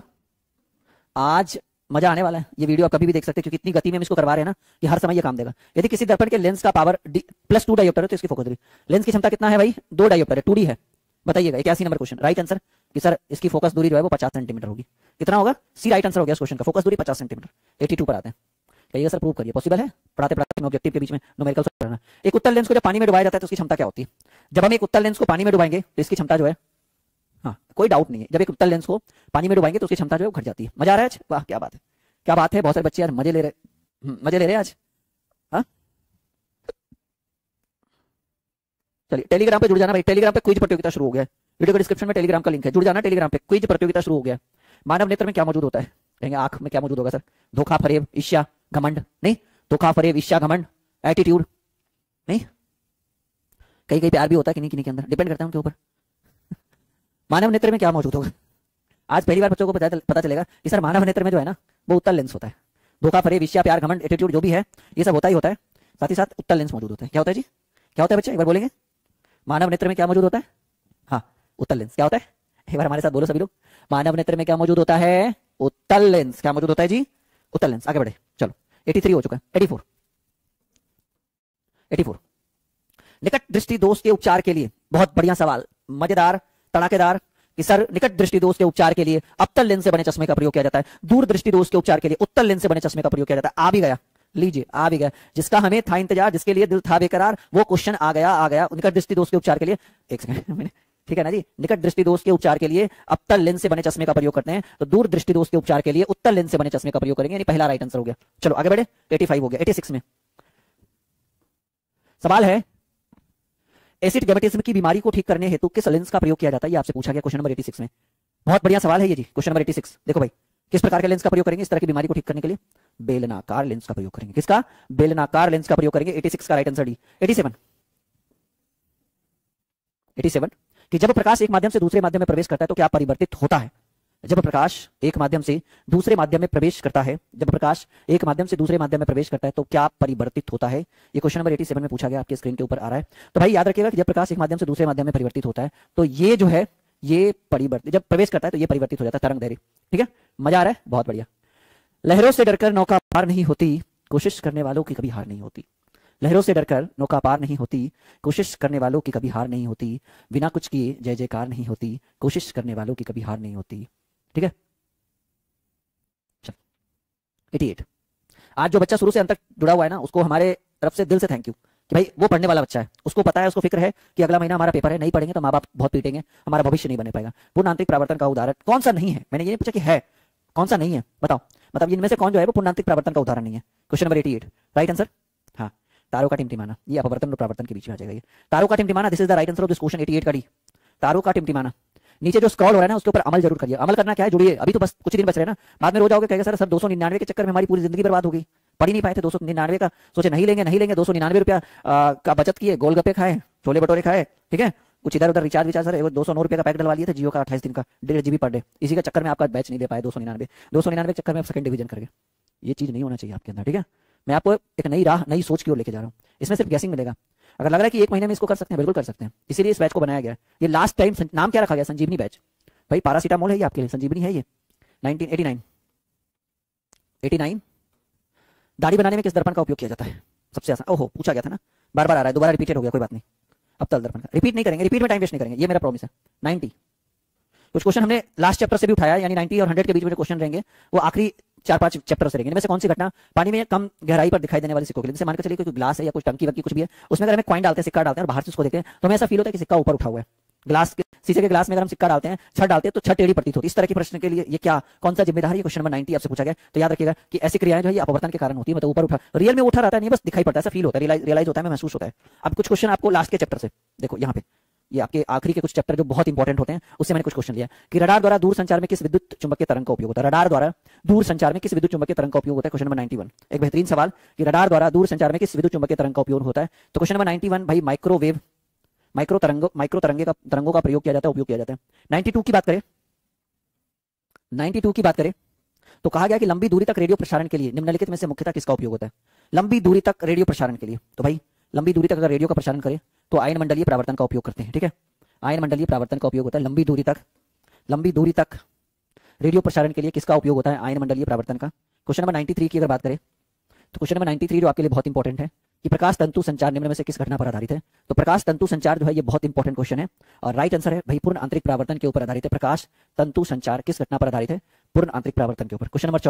आज मजा आने वाला है, ये वीडियो आप कभी भी देख सकते हैं क्योंकि इतनी गति में हम इसको करवा रहे हैं ना कि हर समय ये काम देगा। यदि किसी दर्पण के लेंस का पावर +2 डायोप्टर है तो इसकी फोकस दूरी, लेंस की क्षमता कितना है भाई? 2 डायोप्टर है, 2D है। बताइएगा। 81 नंबर क्वेश्चन, राइट आंसर कि सर इसकी फोकस दूरी जो है वो 50 सेंटीमीटर होगी। कितना होगा? सी राइट आंसर हो गया इस क्वेश्चन का, फोकस दूरी 50 सेंटीमीटर। 82 पर आते हैं। कहिएगा सर प्रूव करिए, पॉसिबल है? पढ़ाते पढ़ाते ऑब्जेक्टिव के बीच में न्यूमेरिकल करना। एक उत्तल लेंस को जब पानी में डुबाया जाता है तो उसकी क्षमता क्या होती है? जब हम एक उत्तल लेंस को पानी में डुबाएंगे तो इसकी क्षमता जो है, हाँ कोई डाउट नहीं है, जब एक उत्तल लेंस को पानी में डुबाएंगे तो उसकी क्षमता जो है वो घट जाती है। मजा आ रहा है आज? वाह क्या बात है, क्या बात है, बहुत सारे बच्चे यार मजे ले रहे आज। हाँ चलिए टेलीग्राम पे जुड़ जाना भाई, टेलीग्राम पे क्विज प्रतियोगिता शुरू हो गया है, वीडियो के डिस्क्रिप्शन में टेलीग्राम का लिंक है, जुड़ जाना टेलीग्राम पे। क्विज प्रतियोगिता शुरू हो गया। मानव नेत्र में क्या मौजूद होता है? कहेंगे आंख में क्या मौजूद होगा सर? धोखा, फरेब, ईर्ष्या, घमंड? नहीं, धोखा, फरेब, ईर्ष्या, घमंड, एटीट्यूड नहीं, कहीं कहीं प्यार भी होता है किन्हीं किन्हीं के अंदर, डिपेंड करता है उनके ऊपर। मानव नेत्र में क्या मौजूद होगा? आज पहली बार बच्चों को पता चलेगा कि सर मानव नेत्र में जो है ना वो उत्तल लेंस होता है। धोखा, फरेब, ईर्ष्या, प्यार, घमंड, एटीट्यूड जो भी है ये सब होता ही होता है, साथ ही साथ उत्तल लेंस मौजूद होता है। क्या होता है जी? क्या होता है बच्चे? एक बार बोलेंगे, मानव नेत्र में क्या मौजूद होता है? हाँ उत्तल लेंस। क्या होता है? एक बार हमारे साथ बोलो सभी लोग, मानव नेत्र में क्या मौजूद होता है? उत्तल लेंस। क्या मौजूद होता है जी? उत्तल लेंस। आगे बढ़े, चलो 83 हो चुका है। 84, 84 निकट दृष्टि दोष के उपचार के लिए, बहुत बढ़िया सवाल, मजेदार, तड़ाकेदार, कि सर निकट दृष्टि दोष के उपचार के लिए अवतल लेंस से बने चश्मे का प्रयोग किया जाता है, दूर दृष्टि दोष के उपचार के लिए उत्तल लेंस से बने चश्मे का प्रयोग किया जाता है। आ भी गया, लीजिए आ भी गया, जिसका हमें था इंतजार, जिसके लिए दिल था बेकरार, वो क्वेश्चन आ गया। निकट दृष्टि दोष के उपचार के लिए, एक सेकंड ठीक है ना जी, निकट दृष्टि दोष के उपचार के लिए अवतल लेंस से बने चश्मे का प्रयोग करते हैं, तो दूर दृष्टि दोष के उपचार के लिए उत्तल लेंस से बने चश्मे का प्रयोग करेंगे, यानी पहला राइट आंसर हो गया। चलो आगे बढ़े, 85 हो गया। 86 में सवाल है, एसिड गैमेटिज्म की बीमारी को ठीक करने हेतु किस लेंस का प्रयोग किया जाता है? ये आपसे पूछा गया क्वेश्चन नंबर 86 में। बहुत बढ़िया सवाल है ये जी, क्वेश्चन नंबर 86। देखो भाई, किस प्रकार के लेंस का प्रयोग करेंगे इस तरह की बीमारी को ठीक करने के लिए? बेलनाकार लेंस का प्रयोग करेंगे। किसका? बेलनाकार लेंस का प्रयोग करेंगे। 86 का राइट आंसर डी। 87 कि जब प्रकाश एक माध्यम से दूसरे माध्यम में प्रवेश करता है तो क्या परिवर्तित होता है? जब प्रकाश एक माध्यम से दूसरे माध्यम में प्रवेश करता है, जब प्रकाश एक माध्यम से दूसरे माध्यम में प्रवेश करता है तो क्या परिवर्तित होता है? ये क्वेश्चन नंबर 87 में पूछा गया, आपके स्क्रीन के ऊपर आ रहा है। तो भाई याद रखिएगा कि जब प्रकाश एक माध्यम से दूसरे माध्यम में परिवर्तित होता है तो ये जो है ये परिवर्तित, जब प्रवेश करता है तो ये परिवर्तित हो जाता है, तरंग दैर्घ्य। ठीक है, मजा आ रहा है? बहुत बढ़िया। लहरों से डरकर नौका पार नहीं होती, कोशिश करने वालों की कभी हार नहीं होती। लहरों से डरकर नौका पार नहीं होती, कोशिश करने वालों की कभी हार नहीं होती। बिना कुछ किए जय जयकार नहीं होती, कोशिश करने वालों की कभी हार नहीं होती। ठीक है, 88 आज जो बच्चा शुरू से अंत तक जुड़ा हुआ है ना, उसको हमारे तरफ से दिल से थैंक यू कि भाई वो पढ़ने वाला बच्चा है, उसको पता है, उसको फिक्र है कि अगला महीना हमारा पेपर है, नहीं पढ़ेंगे तो माँ बाप बहुत पीटेंगे, हमारा भविष्य नहीं बने पाएगा। पूर्ण आंतरिक परावर्तन का उदाहरण कौन सा नहीं है? मैंने ये नहीं पूछा कि है, कौन सा नहीं है बताओ, मतलब इनमें से कौन जो है वो पूर्ण आंतरिक परावर्तन का उदाहरण नहीं है? Question number 88 right answer. हाँ तारों का टिमटिमाना, ये अपवर्तन और परावर्तन के बीच में आ जाएगा। ये तारों का टिमटिमाना, this is the right answer of this question 88 का डी। तारों का टिमटिमाना। नीचे जो स्क्रॉल हो रहा है ना उसके ऊपर अमल जरूर करिए। अमल करना क्या है, जुड़िए, अभी तो बस कुछ ही दिन बच रहे हैं ना, बाद में रो जाओगे कहेगा सर 299 के चक्कर में हमारी पूरी जिंदगी बर्बाद हो गई, पढ़ ही नहीं पाए थे 299 का, सोचे नहीं लेंगे 299 रुपया का बचत किए, गोलगप्पे खाए, छोले भटूरे खाए, ठीक है, कुछ इधर उधर रिचार्ज सर 209 रुपये का पैक डलवा लिए थे जियो का 28 दिन का 1.5 GB पर डे, इसी के चक्कर में आपका बैच नहीं दे पाए 299 के चक्कर में आप सेकंड डिवीजन कर गए। ये चीज नहीं होना चाहिए आपके अंदर, ठीक है। मैं आपको एक नई राह, नई सोच की ओर लेके जा रहा हूँ। इसमें सिर्फ गैसिंग मिलेगा। अगर लग रहा है कि 1 महीने में इसको कर सकते हैं, बिल्कुल कर सकते हैं, इसीलिए इस बैच को बनाया गया। ये लास्ट टाइम नाम क्या रखा गया, संजीवनी बैच। भाई पैरासीटामोल है ये आपके लिए, संजीवनी है ये। 1989 दाढ़ी बनाने में किस दर्पण का उपयोग किया जाता है? सबसे आसान, ओहो पूछा गया था ना, बार बार आ रहा है, दोबारा रिपीटेड हो गया, कोई बात नहीं। अब तल दर्पण का रिपीट नहीं करेंगे, रिपीट में टाइम वेस्ट नहीं करेंगे, ये मेरा प्रॉमिस है। 90 कुछ क्वेश्चन हमने लास्ट चैप्टर से भी उठाया, यानी 90 और 100 के बीच में जो क्वेश्चन रहेंगे वो आखिरी 4-5 चैप्टर से रहेंगे। इनमें से कौन सी घटना पानी में कम गहराई पर दिखाई देने वाले सिक्कों के लिए, जैसे मान के चलिए कोई ग्लास है या कुछ टंकी वक्की कुछ भी है, उसमें अगर हमें कॉइन डालते हैं, सिक्का डालते हैं और बाहर से उसको देखते हैं तो हमें ऐसा फील होता है कि सिक्का ऊपर उठा हुआ है। ग्लास के, शीशे के ग्लास में अगर हम सिक्का डालते हैं, छड़ डालते हैं तो छड़ टेढ़ी प्रतीत होती है। इस तरह के प्रश्न के लिए ये क्या, कौन सा जिम्मेदार है, ये क्वेश्चन नंबर 90 आपसे पूछा गया। तो याद रखिएगा कि ऐसी क्रियाएं जो है ये अपवर्तन के कारण होती है, मतलब ऊपर उठा, रियल में उठा रहता नहीं, बस दिखाई पड़ता है, ऐसा फील होता है, रियलाइज होता है, महसूस होता है। अब कुछ क्वेश्चन आपको लास्ट के चैप्टर से देखो, यहाँ पे ये आपके आखिरी के कुछ चैप्टर जो बहुत इंपॉर्टेंट होते हैं उससे मैंने कुछ क्वेश्चन लिया कि रडार द्वारा दूर संचार में किस विद्युत चुंबकीय तरंग का उपयोग होता है। रडार द्वारा दूर संचार में किस विद्युत चुंबकीय तरंग का उपयोग होता है, क्वेश्चन नंबर 91। एक बेहतरीन सवाल कि रडार द्वारा दूर संचार में किस विद्युत चुंबकीय तरंग का उपयोग होता है। तो क्वेश्चन नंबर 91 भाई माइक्रोवेव, माइक्रो तरंगों का प्रयोग किया जाता है, उपयोग किया जाता है। 92 की बात करें, 92 की बात करें तो कहा गया कि लंबी दूरी तक रेडियो प्रसारण के लिए निम्नलिखित में से मुख्यतः किसका उपयोग होता है। लंबी दूरी तक रेडियो प्रसारण के लिए, तो भाई लंबी दूरी तक अगर रेडियो का प्रसारण करें तो आयन मंडलीय परावर्तन का उपयोग करते हैं, ठीक है। आयन मंडलीय परावर्तन का उपयोग होता है लंबी दूरी तक रेडियो प्रसारण के लिए किसका उपयोग होता है, आयन मंडलीय परावर्तन का। क्वेश्चन नंबर 93 की अगर बात करें तो क्वेश्चन नंबर 93 जो आपके लिए बहुत इंपॉर्टेंट है कि प्रकाश तंतु संचार निम्न में से किस घटना पर आधारित है। तो प्रकाश तंतु संचार जो है ये बहुत इंपॉर्टेंट क्वेश्चन है और राइट आंसर है भाई पूर्ण आंतरिक परावर्तन के ऊपर आधारित है। प्रकाश तंतु संचार किस घटना पर आधारित है, पूर्ण आंतरिक परावर्तन के ऊपर। क्वेश्चन नंबर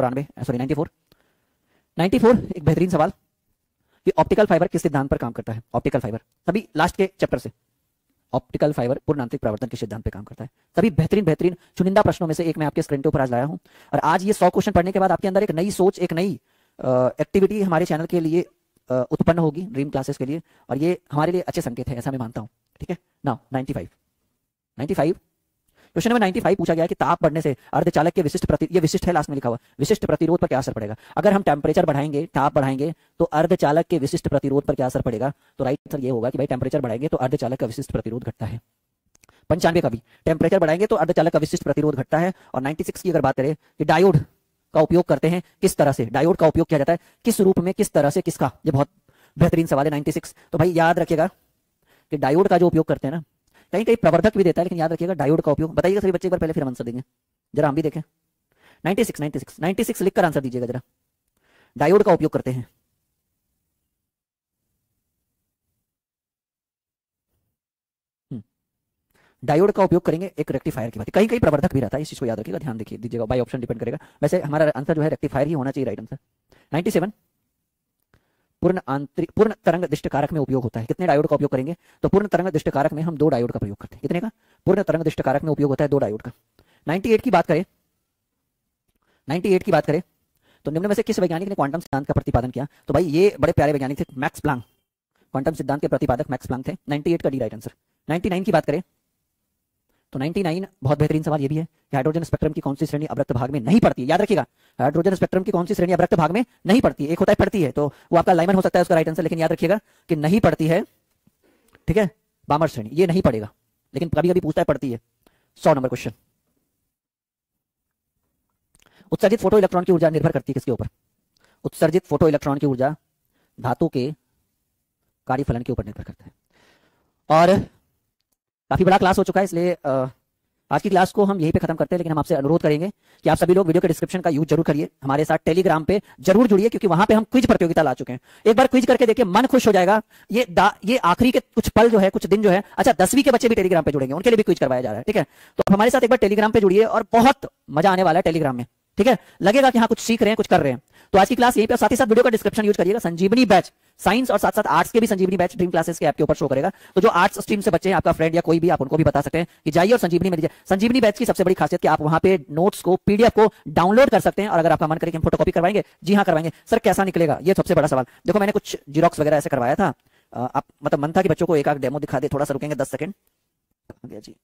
94 एक बेहतरीन सवाल कि ऑप्टिकल फाइबर किस सिद्धांत पर काम करता है। ऑप्टिकल फाइबर सभी लास्ट के चैप्टर से, ऑप्टिकल फाइबर पूर्ण आंतरिक परावर्तन के सिद्धांत पे काम करता है। सभी बेहतरीन चुनिंदा प्रश्नों में से एक मैं आपके स्क्रीन के ऊपर आज लाया हूं और आज ये 100 क्वेश्चन पढ़ने के बाद आपके अंदर एक नई सोच, एक नई एक्टिविटी हमारे चैनल के लिए उत्पन्न होगी, ड्रीम क्लासेस के लिए, और ये हमारे लिए अच्छे संकेत है, ऐसा मैं मानता हूं, ठीक है। नाउ 95 क्वेश्चन नंबर 95 पूछा गया कि ताप बढ़ने से अर्धचालक के ये विशिष्ट है, लास्ट में लिखा हुआ विशिष्ट प्रतिरोध पर क्या असर पड़ेगा। अगर हम टेम्परेचर बढ़ाएंगे, ताप बढ़ाएंगे तो अर्धचालक के विशिष्ट प्रतिरोध पर क्या असर पड़ेगा। तो राइट आंसर ये होगा कि भाई टेम्परेचर बढ़ाएंगे तो अर्धचालक का विशिष्ट प्रतिरोध घटता है। 95 का भी टेम्परेचर बढ़ाएंगे तो अर्धचालक का विशिष्ट प्रतिरोध घटता है। और 96 की अगर बात करें कि डायोड का उपयोग करते हैं किस तरह से, डायोड का उपयोग किया जाता है किस रूप में, किस तरह से, किसका, ये बहुत बेहतरीन सवाल है 96। तो भाई याद रखिएगा कि डायोड का जो उपयोग करते हैं ना, कहीं कहीं प्रवर्धक भी देता है, लेकिन याद रखिएगा डायोड का उपयोग। बताइएगा सभी बच्चे एक बार पहले, फिर हम आंसर देंगे, जरा हम भी देखें। 96 लिखकर आंसर दीजिएगा जरा। डायोड का उपयोग करते हैं, डायोड का उपयोग करेंगे एक रेक्टिफायर की बात, कहीं कहीं प्रवर्धक भी रहता है, इस चीज को याद रखिएगा, ध्यान देखिए दीजिएगा, बाय ऑप्शन डिपेंड करेगा। वैसे हमारा आंसर जो है रेक्टिफायर ही होना चाहिए, राइट आंसर। 97 पूर्ण तरंग दृष्टि कारक में उपयोग होता है। कितने डायोड का उपयोग करेंगे, तो पूर्ण तरंग दृष्टि कारक में हम 2 डायोड का प्रयोग करते हैं। कितने का, पूर्ण तरंग दृष्टि कारक में उपयोग होता है 2 डायोड का। 98 की बात करें तो निम्न में से किस वैज्ञानिक ने क्वांटम सिद्धांत का प्रतिपादन किया। तो भाई ये बड़े प्यारे वैज्ञानिक थे, मैक्स प्लांक, क्वांटम सिद्धांत के प्रतिपादक मैक्स प्लांक थे। 98 का डी राइट आंसर। 99 की बात करें तो 99 बहुत बेहतरीन सवाल ये भी है कि हाइड्रोजन स्पेक्ट्रम की कौन सी श्रेणी अवरक्त भाग में नहीं पड़ती है। याद रखिएगा हाइड्रोजन स्पेक्ट्रम की कौन सी श्रेणी अवरक्त भाग में नहीं पड़ती है। एक होता है पड़ती है, तो वो आपका लाइमन हो सकता है उसका राइट आंसर, लेकिन याद रखिएगा कि नहीं पड़ती है, ठीक है, बामर श्रेणी, ये नहीं पड़ेगा, लेकिन कभी कभी पूछता है पड़ती है। 100 नंबर क्वेश्चन, उत्सर्जित फोटो इलेक्ट्रॉन की ऊर्जा निर्भर करती है किसके ऊपर। उत्सर्जित फोटो इलेक्ट्रॉन की ऊर्जा धातु के कार्यफलन के ऊपर निर्भर करता है। और काफी बड़ा क्लास हो चुका है, इसलिए आज की क्लास को हम यहीं पे खत्म करते हैं, लेकिन हम आपसे अनुरोध करेंगे कि आप सभी लोग वीडियो के डिस्क्रिप्शन का यूज जरूर करिए, हमारे साथ टेलीग्राम पे जरूर जुड़िए, क्योंकि वहां पे हम क्विज प्रतियोगिता ला चुके हैं। एक बार क्विज करके देखिए, मन खुश हो जाएगा। ये आखिरी के कुछ पल जो है, कुछ दिन जो है, अच्छा 10वीं के बच्चे भी टेलीग्राम पे जुड़ेंगे, उनके लिए भी क्विज करवाया जा रहा है, ठीक है। तो हमारे साथ एक बार टेलीग्राम पे जुड़िए और बहुत मजा आने वाला है टेलीग्राम में। ठीक है, लगेगा कि हाँ कुछ सीख रहे हैं, कुछ कर रहे हैं। तो आज की क्लास यहीं पे, साथ ही साथ वीडियो का डिस्क्रिप्शन यूज करिएगा, संजीवनी बैच साइंस और साथ साथ आर्ट्स के भी संजीवनी बैच ड्रीम क्लासेस के ऐप के ऊपर शो करेगा। तो जो आर्ट्स स्ट्रीम से बच्चे हैं, आपका फ्रेंड या कोई भी, आप उनको भी बता सकते हैं कि जाइए और संजीवनी में दीजिए। संजीवनी बैच की सबसे बड़ी खासियत कि आप वहां पे नोट्स को, पीडीएफ को डाउनलोड कर सकते हैं, और अगर आपका मन करे कि हम फोटोकॉपी करवाएंगे, जी हाँ करवाएंगे। सर कैसा निकलेगा, ये सबसे बड़ा सवाल। देखो मैंने कुछ जीरोक्स वगैरह ऐसे करवाया था, आप मतलब मन था कि बच्चों को एक आध डेमो दिखा दे, थोड़ा सा रुकेंगे 10 सेकंड जी।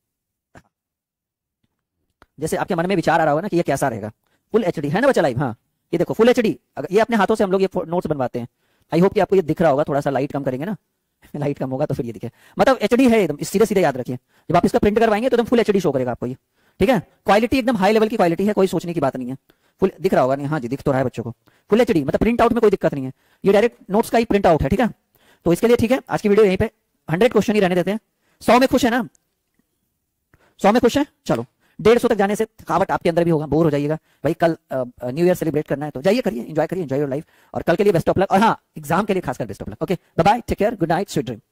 जैसे आपके मन में विचार आ रहा होगा ना कि ये कैसा रहेगा, फुल एचडी है ना बच्चा लाइव, हाँ ये देखो फुल एचडी। ये अपने हाथों से हम लोग ये नोट्स बनवाते हैं। आई होप कि आपको ये दिख रहा होगा, थोड़ा सा लाइट कम करेंगे ना, लाइट कम होगा तो फिर ये दिखे, मतलब एचडी है एकदम, सीधे सीधे याद रखिए। जब आप इसका प्रिंट करवाएंगे तो एकदम फुल एचडी शो करेगा आपको ये, ठीक है। क्वालिटी एकदम हाई लेवल की क्वालिटी है, कोई सोचने की बात नहीं है। फुल दिख रहा होगा नहीं, हाँ जी दिख तो रहा है बच्चों को, फुल एचडी मतलब प्रिंट आउट में कोई दिक्कत नहीं है, ये डायरेक्ट नोट्स का ही प्रिंट आउट है, ठीक है। तो इसके लिए ठीक है, आज की वीडियो यहीं पे 100 क्वेश्चन ही रहने देते हैं। 100 में खुश है ना, 100 में खुश है, चलो 150 तक जाने से थकावट आपके अंदर भी होगा, बोर हो जाइएगा भाई। कल न्यू ईयर सेलिब्रेट करना है तो जाइए करिए, एंजॉय करिए, एंजॉय योर लाइफ। और कल के लिए बेस्ट ऑफ लक, और हाँ एग्जाम के लिए खासकर best of luck. Okay bye bye, take care, good night, sweet dream.